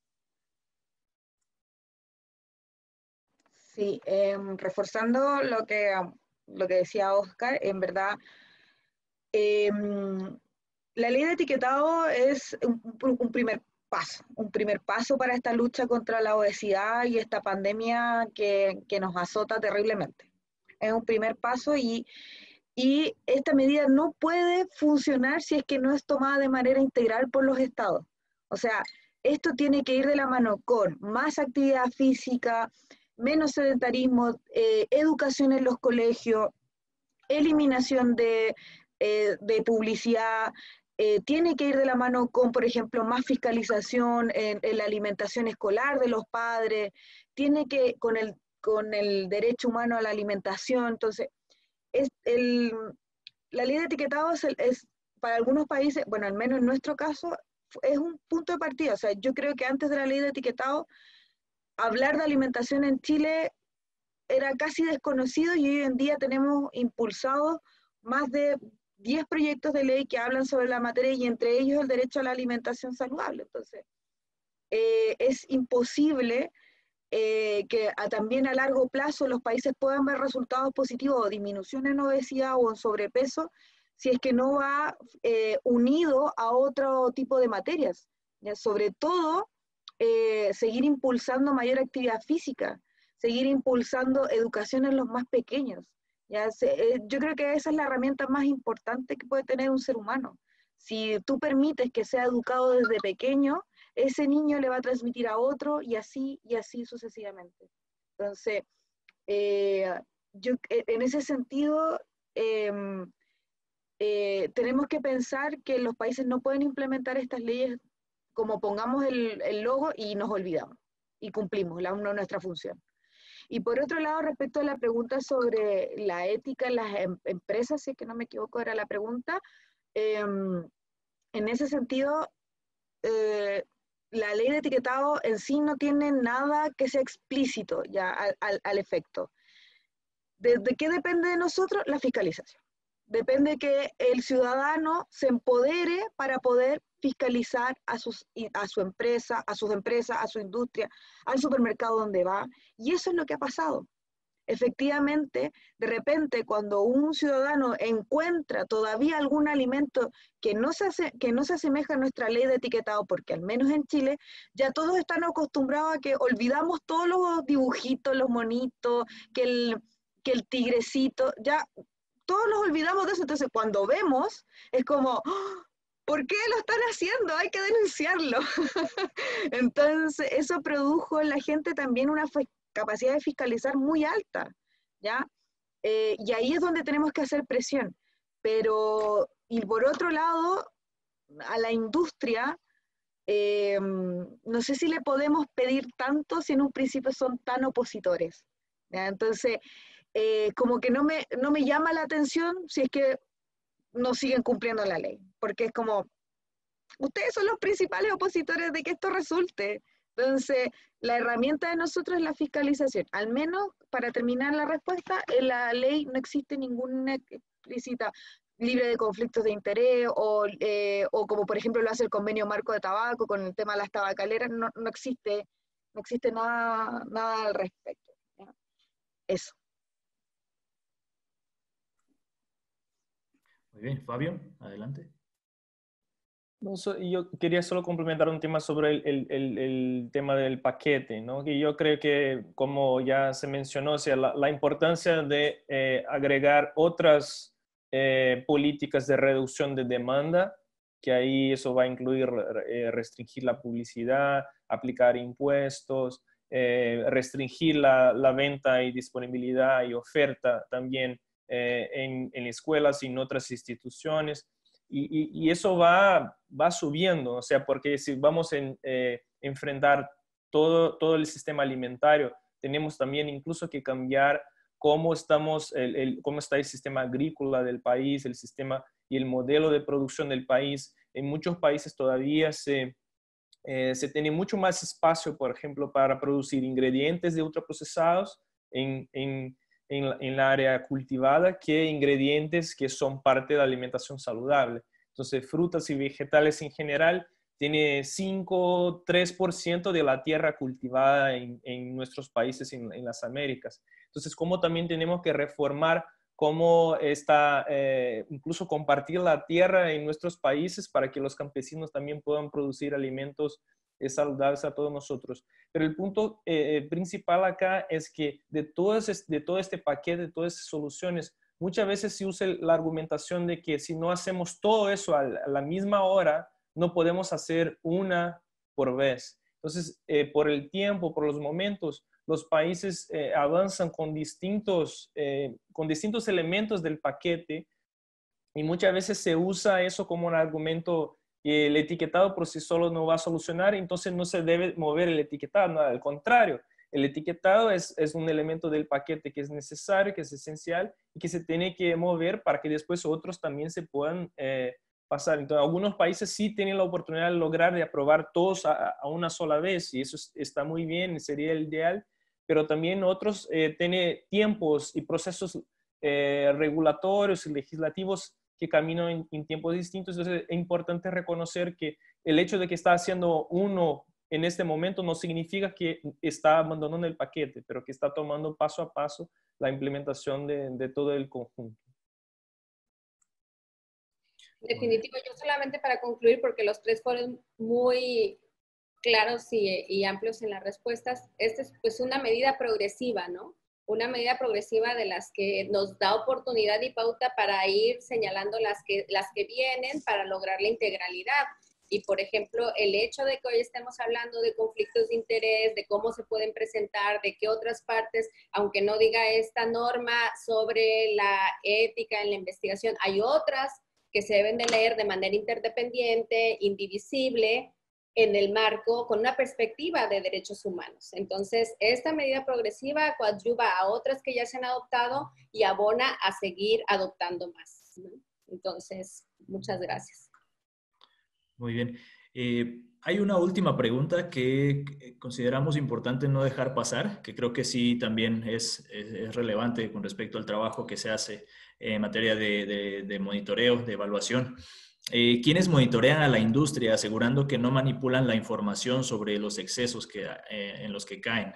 Sí, eh, reforzando lo que, lo que decía Oscar, en verdad, eh, la ley de etiquetado es un, un primer paso, un primer paso para esta lucha contra la obesidad y esta pandemia que, que nos azota terriblemente. Es un primer paso y, y esta medida no puede funcionar si es que no es tomada de manera integral por los estados. O sea, esto tiene que ir de la mano con más actividad física, menos sedentarismo, eh, educación en los colegios, eliminación de, eh, de publicidad, eh, tiene que ir de la mano con, por ejemplo, más fiscalización en, en la alimentación escolar de los padres, tiene que, con el, con el derecho humano a la alimentación. Entonces, es el, la ley de etiquetado es, es, para algunos países, bueno, al menos en nuestro caso, es un punto de partida. O sea, yo creo que antes de la ley de etiquetado, hablar de alimentación en Chile era casi desconocido y hoy en día tenemos impulsados más de diez proyectos de ley que hablan sobre la materia y entre ellos el derecho a la alimentación saludable. Entonces, eh, es imposible eh, que a, también a largo plazo los países puedan ver resultados positivos o disminución en obesidad o en sobrepeso si es que no va eh, unido a otro tipo de materias. ¿Ya? Sobre todo, eh, seguir impulsando mayor actividad física, seguir impulsando educación en los más pequeños. ¿Ya? Se, eh, yo creo que esa es la herramienta más importante que puede tener un ser humano. Si tú permites que sea educado desde pequeño, ese niño le va a transmitir a otro y así, y así sucesivamente. Entonces, eh, yo, en ese sentido, eh, eh, tenemos que pensar que los países no pueden implementar estas leyes como pongamos el, el logo y nos olvidamos y cumplimos la, nuestra función. Y por otro lado, respecto a la pregunta sobre la ética en las em, empresas, si es que no me equivoco, era la pregunta, eh, en ese sentido, eh, la ley de etiquetado en sí no tiene nada que sea explícito ya al, al, al efecto. ¿De, ¿De qué depende de nosotros? La fiscalización. Depende que el ciudadano se empodere para poder fiscalizar a, sus, a su empresa, a sus empresas, a su industria, al supermercado donde va. Y eso es lo que ha pasado. Efectivamente, de repente, cuando un ciudadano encuentra todavía algún alimento que no se hace, que no se asemeja a nuestra ley de etiquetado, porque al menos en Chile ya todos están acostumbrados a que olvidamos todos los dibujitos, los monitos, que el, que el tigrecito, ya todos nos olvidamos de eso. Entonces, cuando vemos, es como, ¡oh! ¿Por qué lo están haciendo? Hay que denunciarlo. Entonces, eso produjo en la gente también una capacidad de fiscalizar muy alta, ¿ya? Eh, y ahí es donde tenemos que hacer presión. Pero, y por otro lado, a la industria, eh, no sé si le podemos pedir tanto si en un principio son tan opositores, ¿ya? Entonces, eh, como que no me, no me llama la atención si es que no siguen cumpliendo la ley, porque es como, ustedes son los principales opositores de que esto resulte. Entonces, la herramienta de nosotros es la fiscalización. Al menos, para terminar la respuesta, en la ley no existe ninguna explícita libre de conflictos de interés o, eh, o como por ejemplo lo hace el convenio marco de tabaco con el tema de las tabacaleras, no, no existe, no existe nada, nada al respecto, ¿ya? Eso. Muy bien, Fabio, adelante. No, so, yo quería solo complementar un tema sobre el, el, el, el tema del paquete, ¿no? Que yo creo que, como ya se mencionó, o sea, la, la importancia de eh, agregar otras eh, políticas de reducción de demanda, que ahí eso va a incluir eh, restringir la publicidad, aplicar impuestos, eh, restringir la, la venta y disponibilidad y oferta también eh, en, en escuelas y en otras instituciones. Y, y, y eso va, va subiendo, o sea, porque si vamos a eh, enfrentar todo, todo el sistema alimentario, tenemos también incluso que cambiar cómo, estamos, el, el, cómo está el sistema agrícola del país, el sistema y el modelo de producción del país. En muchos países todavía se, eh, se tiene mucho más espacio, por ejemplo, para producir ingredientes de ultraprocesados en, en En la, en la área cultivada que ingredientes que son parte de la alimentación saludable. Entonces, frutas y vegetales en general tiene cinco, tres por ciento de la tierra cultivada en, en nuestros países en, en las Américas. Entonces, cómo también tenemos que reformar cómo está, eh, incluso compartir la tierra en nuestros países para que los campesinos también puedan producir alimentos eh, saludables a todos nosotros. Pero el punto eh, principal acá es que de, todas, de todo este paquete, de todas estas soluciones, muchas veces se usa la argumentación de que si no hacemos todo eso a la misma hora, no podemos hacer una por vez. Entonces, eh, por el tiempo, por los momentos, los países eh, avanzan con distintos, eh, con distintos elementos del paquete y muchas veces se usa eso como un argumento que el etiquetado por sí solo no va a solucionar, entonces no se debe mover el etiquetado, no, al contrario, el etiquetado es, es un elemento del paquete que es necesario, que es esencial y que se tiene que mover para que después otros también se puedan eh, pasar. Entonces, algunos países sí tienen la oportunidad de lograr de aprobar todos a, a una sola vez y eso está muy bien, sería el ideal, pero también otros eh, tienen tiempos y procesos eh, regulatorios y legislativos que caminan en, en tiempos distintos. Entonces es importante reconocer que el hecho de que está haciendo uno en este momento no significa que está abandonando el paquete, pero que está tomando paso a paso la implementación de, de todo el conjunto. Definitivo, yo solamente para concluir, porque los tres fueron muy claros y, y amplios en las respuestas, esta es pues una medida progresiva, ¿no? Una medida progresiva de las que nos da oportunidad y pauta para ir señalando las que, las que vienen para lograr la integralidad. Y, por ejemplo, el hecho de que hoy estemos hablando de conflictos de interés, de cómo se pueden presentar, de qué otras partes, aunque no diga esta norma sobre la ética en la investigación, hay otras que se deben de leer de manera interdependiente, indivisible, en el marco, con una perspectiva de derechos humanos. Entonces, esta medida progresiva coadyuva a otras que ya se han adoptado y abona a seguir adoptando más, ¿no? Entonces, muchas gracias. Muy bien. Eh, hay una última pregunta que consideramos importante no dejar pasar, que creo que sí también es, es, es relevante con respecto al trabajo que se hace en materia de, de, de monitoreo, de evaluación. Eh, ¿Quiénes monitorean a la industria asegurando que no manipulan la información sobre los excesos que, eh, en los que caen?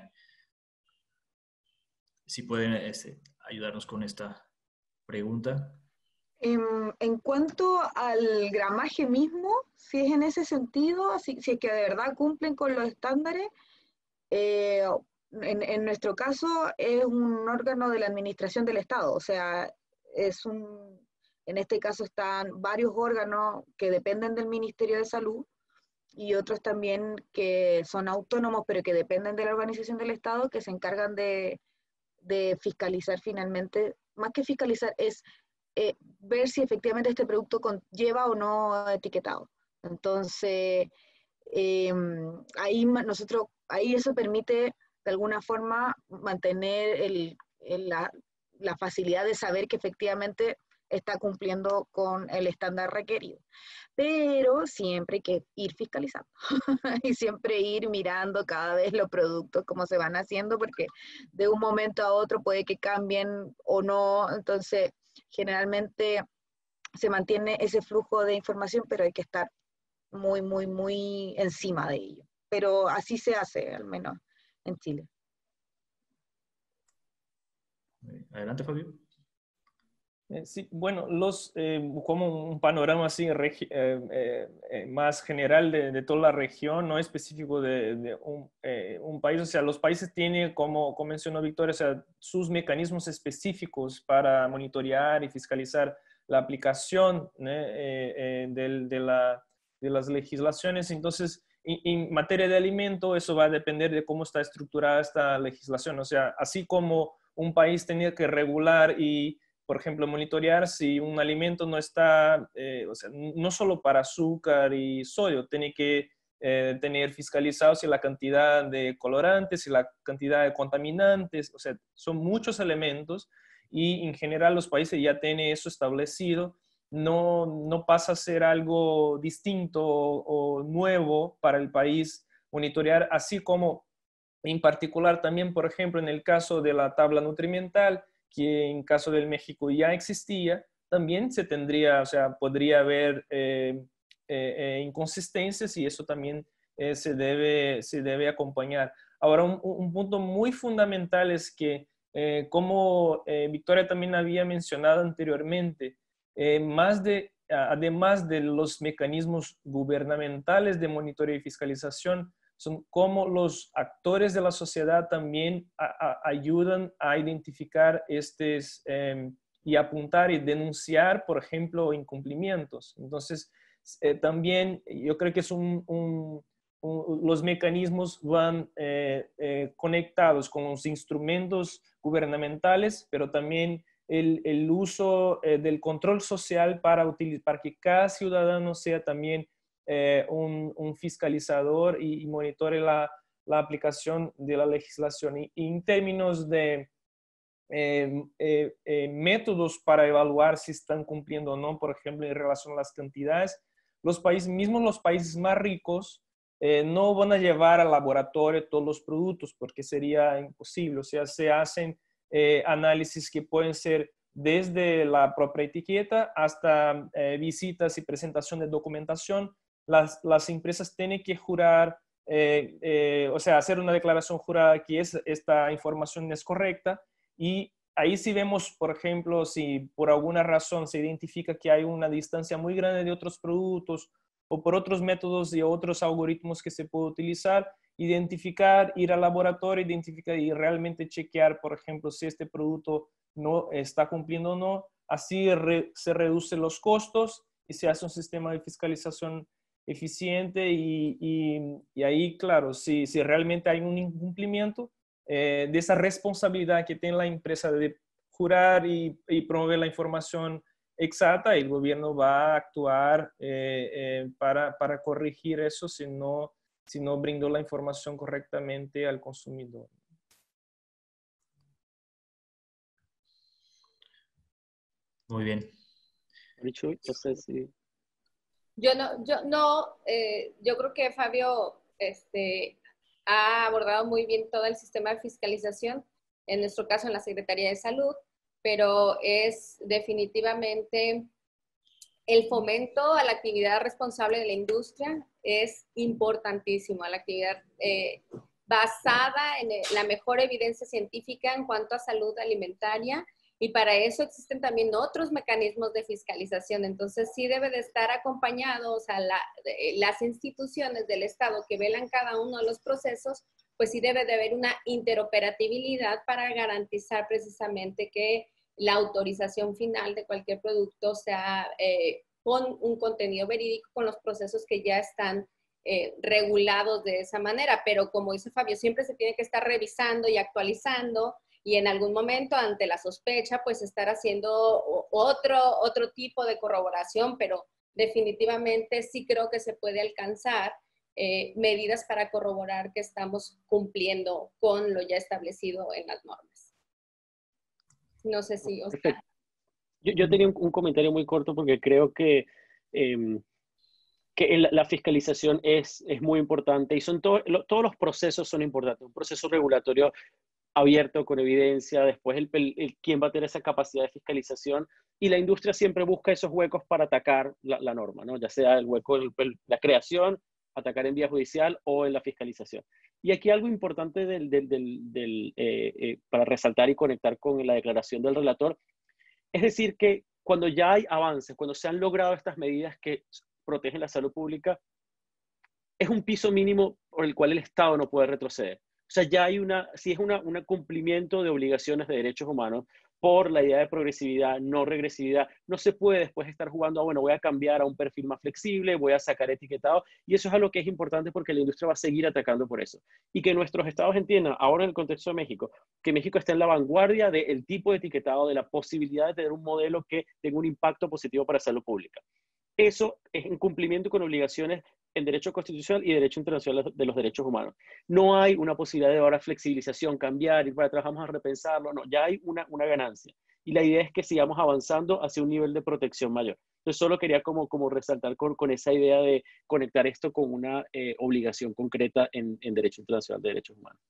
Si pueden este, ayudarnos con esta pregunta. En, en cuanto al gramaje mismo, si es en ese sentido, si, si es que de verdad cumplen con los estándares, eh, en, en nuestro caso es un órgano de la administración del Estado, o sea, es un, en este caso están varios órganos que dependen del Ministerio de Salud y otros también que son autónomos, pero que dependen de la organización del Estado, que se encargan de, de fiscalizar finalmente, más que fiscalizar, es eh, ver si efectivamente este producto con, lleva o no etiquetado. Entonces, eh, ahí nosotros, ahí eso permite de alguna forma mantener el, el, la, la facilidad de saber que efectivamente está cumpliendo con el estándar requerido. Pero siempre hay que ir fiscalizando y siempre ir mirando cada vez los productos, cómo se van haciendo, porque de un momento a otro puede que cambien o no. Entonces, generalmente se mantiene ese flujo de información, pero hay que estar muy, muy, muy encima de ello. Pero así se hace, al menos en Chile. Adelante, Fabio. Eh, sí, bueno, los, eh, como un panorama así regi- eh, eh, eh, más general de, de toda la región, no específico de, de un, eh, un país. O sea, los países tienen, como, como mencionó Victoria, o sea, sus mecanismos específicos para monitorear y fiscalizar la aplicación, ¿no? eh, eh, del- de, la, de las legislaciones. Entonces, en, en materia de alimento, eso va a depender de cómo está estructurada esta legislación. O sea, así como un país tenía que regular y, por ejemplo, monitorear si un alimento no está, eh, o sea, no solo para azúcar y sodio, tiene que eh, tener fiscalizado si la cantidad de colorantes, si la cantidad de contaminantes, o sea, son muchos elementos y en general los países ya tienen eso establecido. No, no pasa a ser algo distinto o, o nuevo para el país monitorear, así como en particular también, por ejemplo, en el caso de la tabla nutrimental, que en caso del México ya existía, también se tendría, o sea, podría haber eh, eh, eh, inconsistencias y eso también eh, se, debe, se debe acompañar. Ahora, un, un punto muy fundamental es que, eh, como eh, Victoria también había mencionado anteriormente, eh, más de, además de los mecanismos gubernamentales de monitoreo y fiscalización, son cómo los actores de la sociedad también a, a, ayudan a identificar estos eh, y apuntar y denunciar, por ejemplo, incumplimientos. Entonces, eh, también yo creo que es un, un, un, los mecanismos van eh, eh, conectados con los instrumentos gubernamentales, pero también el, el uso eh, del control social para, utilizar, para que cada ciudadano sea también Eh, un, un fiscalizador y, y monitore la, la aplicación de la legislación. Y, y en términos de eh, eh, eh, métodos para evaluar si están cumpliendo o no, por ejemplo, en relación a las cantidades, los países, mismos los países más ricos, eh, no van a llevar al laboratorio todos los productos porque sería imposible. O sea, se hacen eh, análisis que pueden ser desde la propia etiqueta hasta eh, visitas y presentación de documentación. Las, las empresas tienen que jurar, eh, eh, o sea, hacer una declaración jurada que es, esta información es correcta, y ahí sí vemos, por ejemplo, si por alguna razón se identifica que hay una distancia muy grande de otros productos o por otros métodos y otros algoritmos que se puede utilizar, identificar, ir al laboratorio, identificar y realmente chequear, por ejemplo, si este producto no está cumpliendo o no. Así re, se reducen los costos y se hace un sistema de fiscalización eficiente y, y, y ahí, claro, si, si realmente hay un incumplimiento eh, de esa responsabilidad que tiene la empresa de jurar y, y promover la información exacta, el gobierno va a actuar eh, eh, para, para corregir eso si no, si no brindó la información correctamente al consumidor. Muy bien. No sé si... Yo no, yo no, eh, yo creo que Fabio este, ha abordado muy bien todo el sistema de fiscalización, en nuestro caso en la Secretaría de Salud, pero es definitivamente el fomento a la actividad responsable de la industria es importantísimo, a la actividad eh, basada en la mejor evidencia científica en cuanto a salud alimentaria, y para eso existen también otros mecanismos de fiscalización. Entonces sí debe de estar acompañado, o sea, la, las instituciones del Estado que velan cada uno de los procesos, pues sí debe de haber una interoperabilidad para garantizar precisamente que la autorización final de cualquier producto sea eh, con un contenido verídico, con los procesos que ya están eh, regulados de esa manera. Pero como dice Fabio, siempre se tiene que estar revisando y actualizando, y en algún momento ante la sospecha, pues estar haciendo otro, otro tipo de corroboración, pero definitivamente sí creo que se puede alcanzar eh, medidas para corroborar que estamos cumpliendo con lo ya establecido en las normas. No sé si Oscar. Yo, yo tenía un, un comentario muy corto porque creo que, eh, que el, la fiscalización es, es muy importante y son to, lo, todos los procesos son importantes. Un proceso regulatorio abierto, con evidencia, después el, el, el quién va a tener esa capacidad de fiscalización, y la industria siempre busca esos huecos para atacar la, la norma, ¿no? Ya sea el hueco, el, el, la creación, atacar en vía judicial o en la fiscalización. Y aquí algo importante del, del, del, del, eh, eh, para resaltar y conectar con la declaración del relator Es decir, que cuando ya hay avances, cuando se han logrado estas medidas que protegen la salud pública, es un piso mínimo por el cual el Estado no puede retroceder. O sea, ya hay una, si es una, un cumplimiento de obligaciones de derechos humanos por la idea de progresividad, no regresividad, no se puede después estar jugando a, bueno, voy a cambiar a un perfil más flexible, voy a sacar etiquetado, y eso es algo que es importante porque la industria va a seguir atacando por eso. Y que nuestros estados entiendan, ahora en el contexto de México, que México está en la vanguardia del tipo de etiquetado, de la posibilidad de tener un modelo que tenga un impacto positivo para la salud pública. Eso es en cumplimiento con obligaciones en derecho constitucional y derecho internacional de los derechos humanos. No hay una posibilidad de ahora flexibilización, cambiar, ir para atrás, vamos a repensarlo, no, ya hay una, una ganancia. Y la idea es que sigamos avanzando hacia un nivel de protección mayor. Entonces solo quería como, como resaltar con, con esa idea de conectar esto con una eh, obligación concreta en, en derecho internacional de derechos humanos.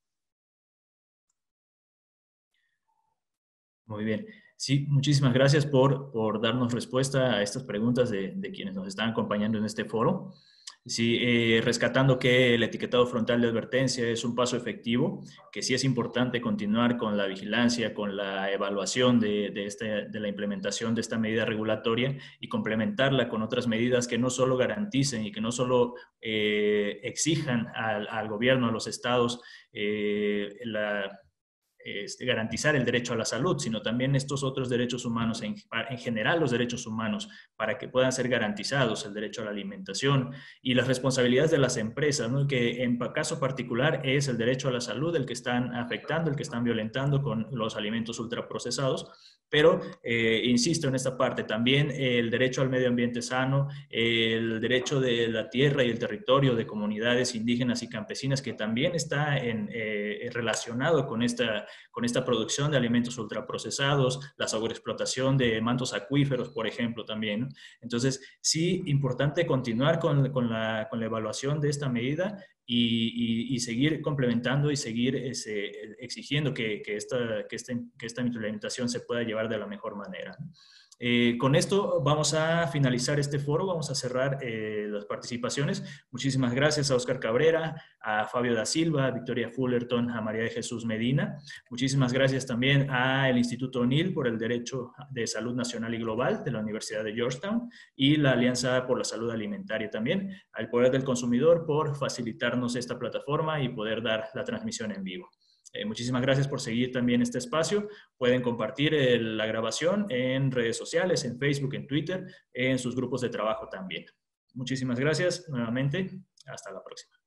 Muy bien. Sí, muchísimas gracias por, por darnos respuesta a estas preguntas de, de quienes nos están acompañando en este foro. Sí, eh, rescatando que el etiquetado frontal de advertencia es un paso efectivo, que sí es importante continuar con la vigilancia, con la evaluación de, de, este, de la implementación de esta medida regulatoria y complementarla con otras medidas que no solo garanticen y que no solo eh, exijan al, al gobierno, a los estados, eh, la Este, garantizar el derecho a la salud, sino también estos otros derechos humanos, en, en general los derechos humanos, para que puedan ser garantizados, el derecho a la alimentación y las responsabilidades de las empresas, ¿no? Que en caso particular es el derecho a la salud el que están afectando, el que están violentando con los alimentos ultraprocesados. Pero, eh, insisto en esta parte, también el derecho al medio ambiente sano, el derecho de la tierra y el territorio de comunidades indígenas y campesinas, que también está en, eh, relacionado con esta, con esta producción de alimentos ultraprocesados, la sobreexplotación de mantos acuíferos, por ejemplo, también, ¿no? Entonces, sí, importante continuar con, con, la, con la evaluación de esta medida y, y, y seguir complementando y seguir ese, exigiendo que, que, esta, que, esta, que esta implementación se pueda llevar de la mejor manera. Eh, con esto vamos a finalizar este foro, vamos a cerrar eh, las participaciones. Muchísimas gracias a Óscar Cabrera, a Fabio da Silva, a Victoria Fullerton, a María de Jesús Medina. Muchísimas gracias también al Instituto O'Neill por el Derecho de Salud Nacional y Global de la Universidad de Georgetown y la Alianza por la Salud Alimentaria también, al Poder del Consumidor por facilitarnos esta plataforma y poder dar la transmisión en vivo. Eh, muchísimas gracias por seguir también este espacio. Pueden compartir el, la grabación en redes sociales, en Facebook, en Twitter, en sus grupos de trabajo también. Muchísimas gracias nuevamente. Hasta la próxima.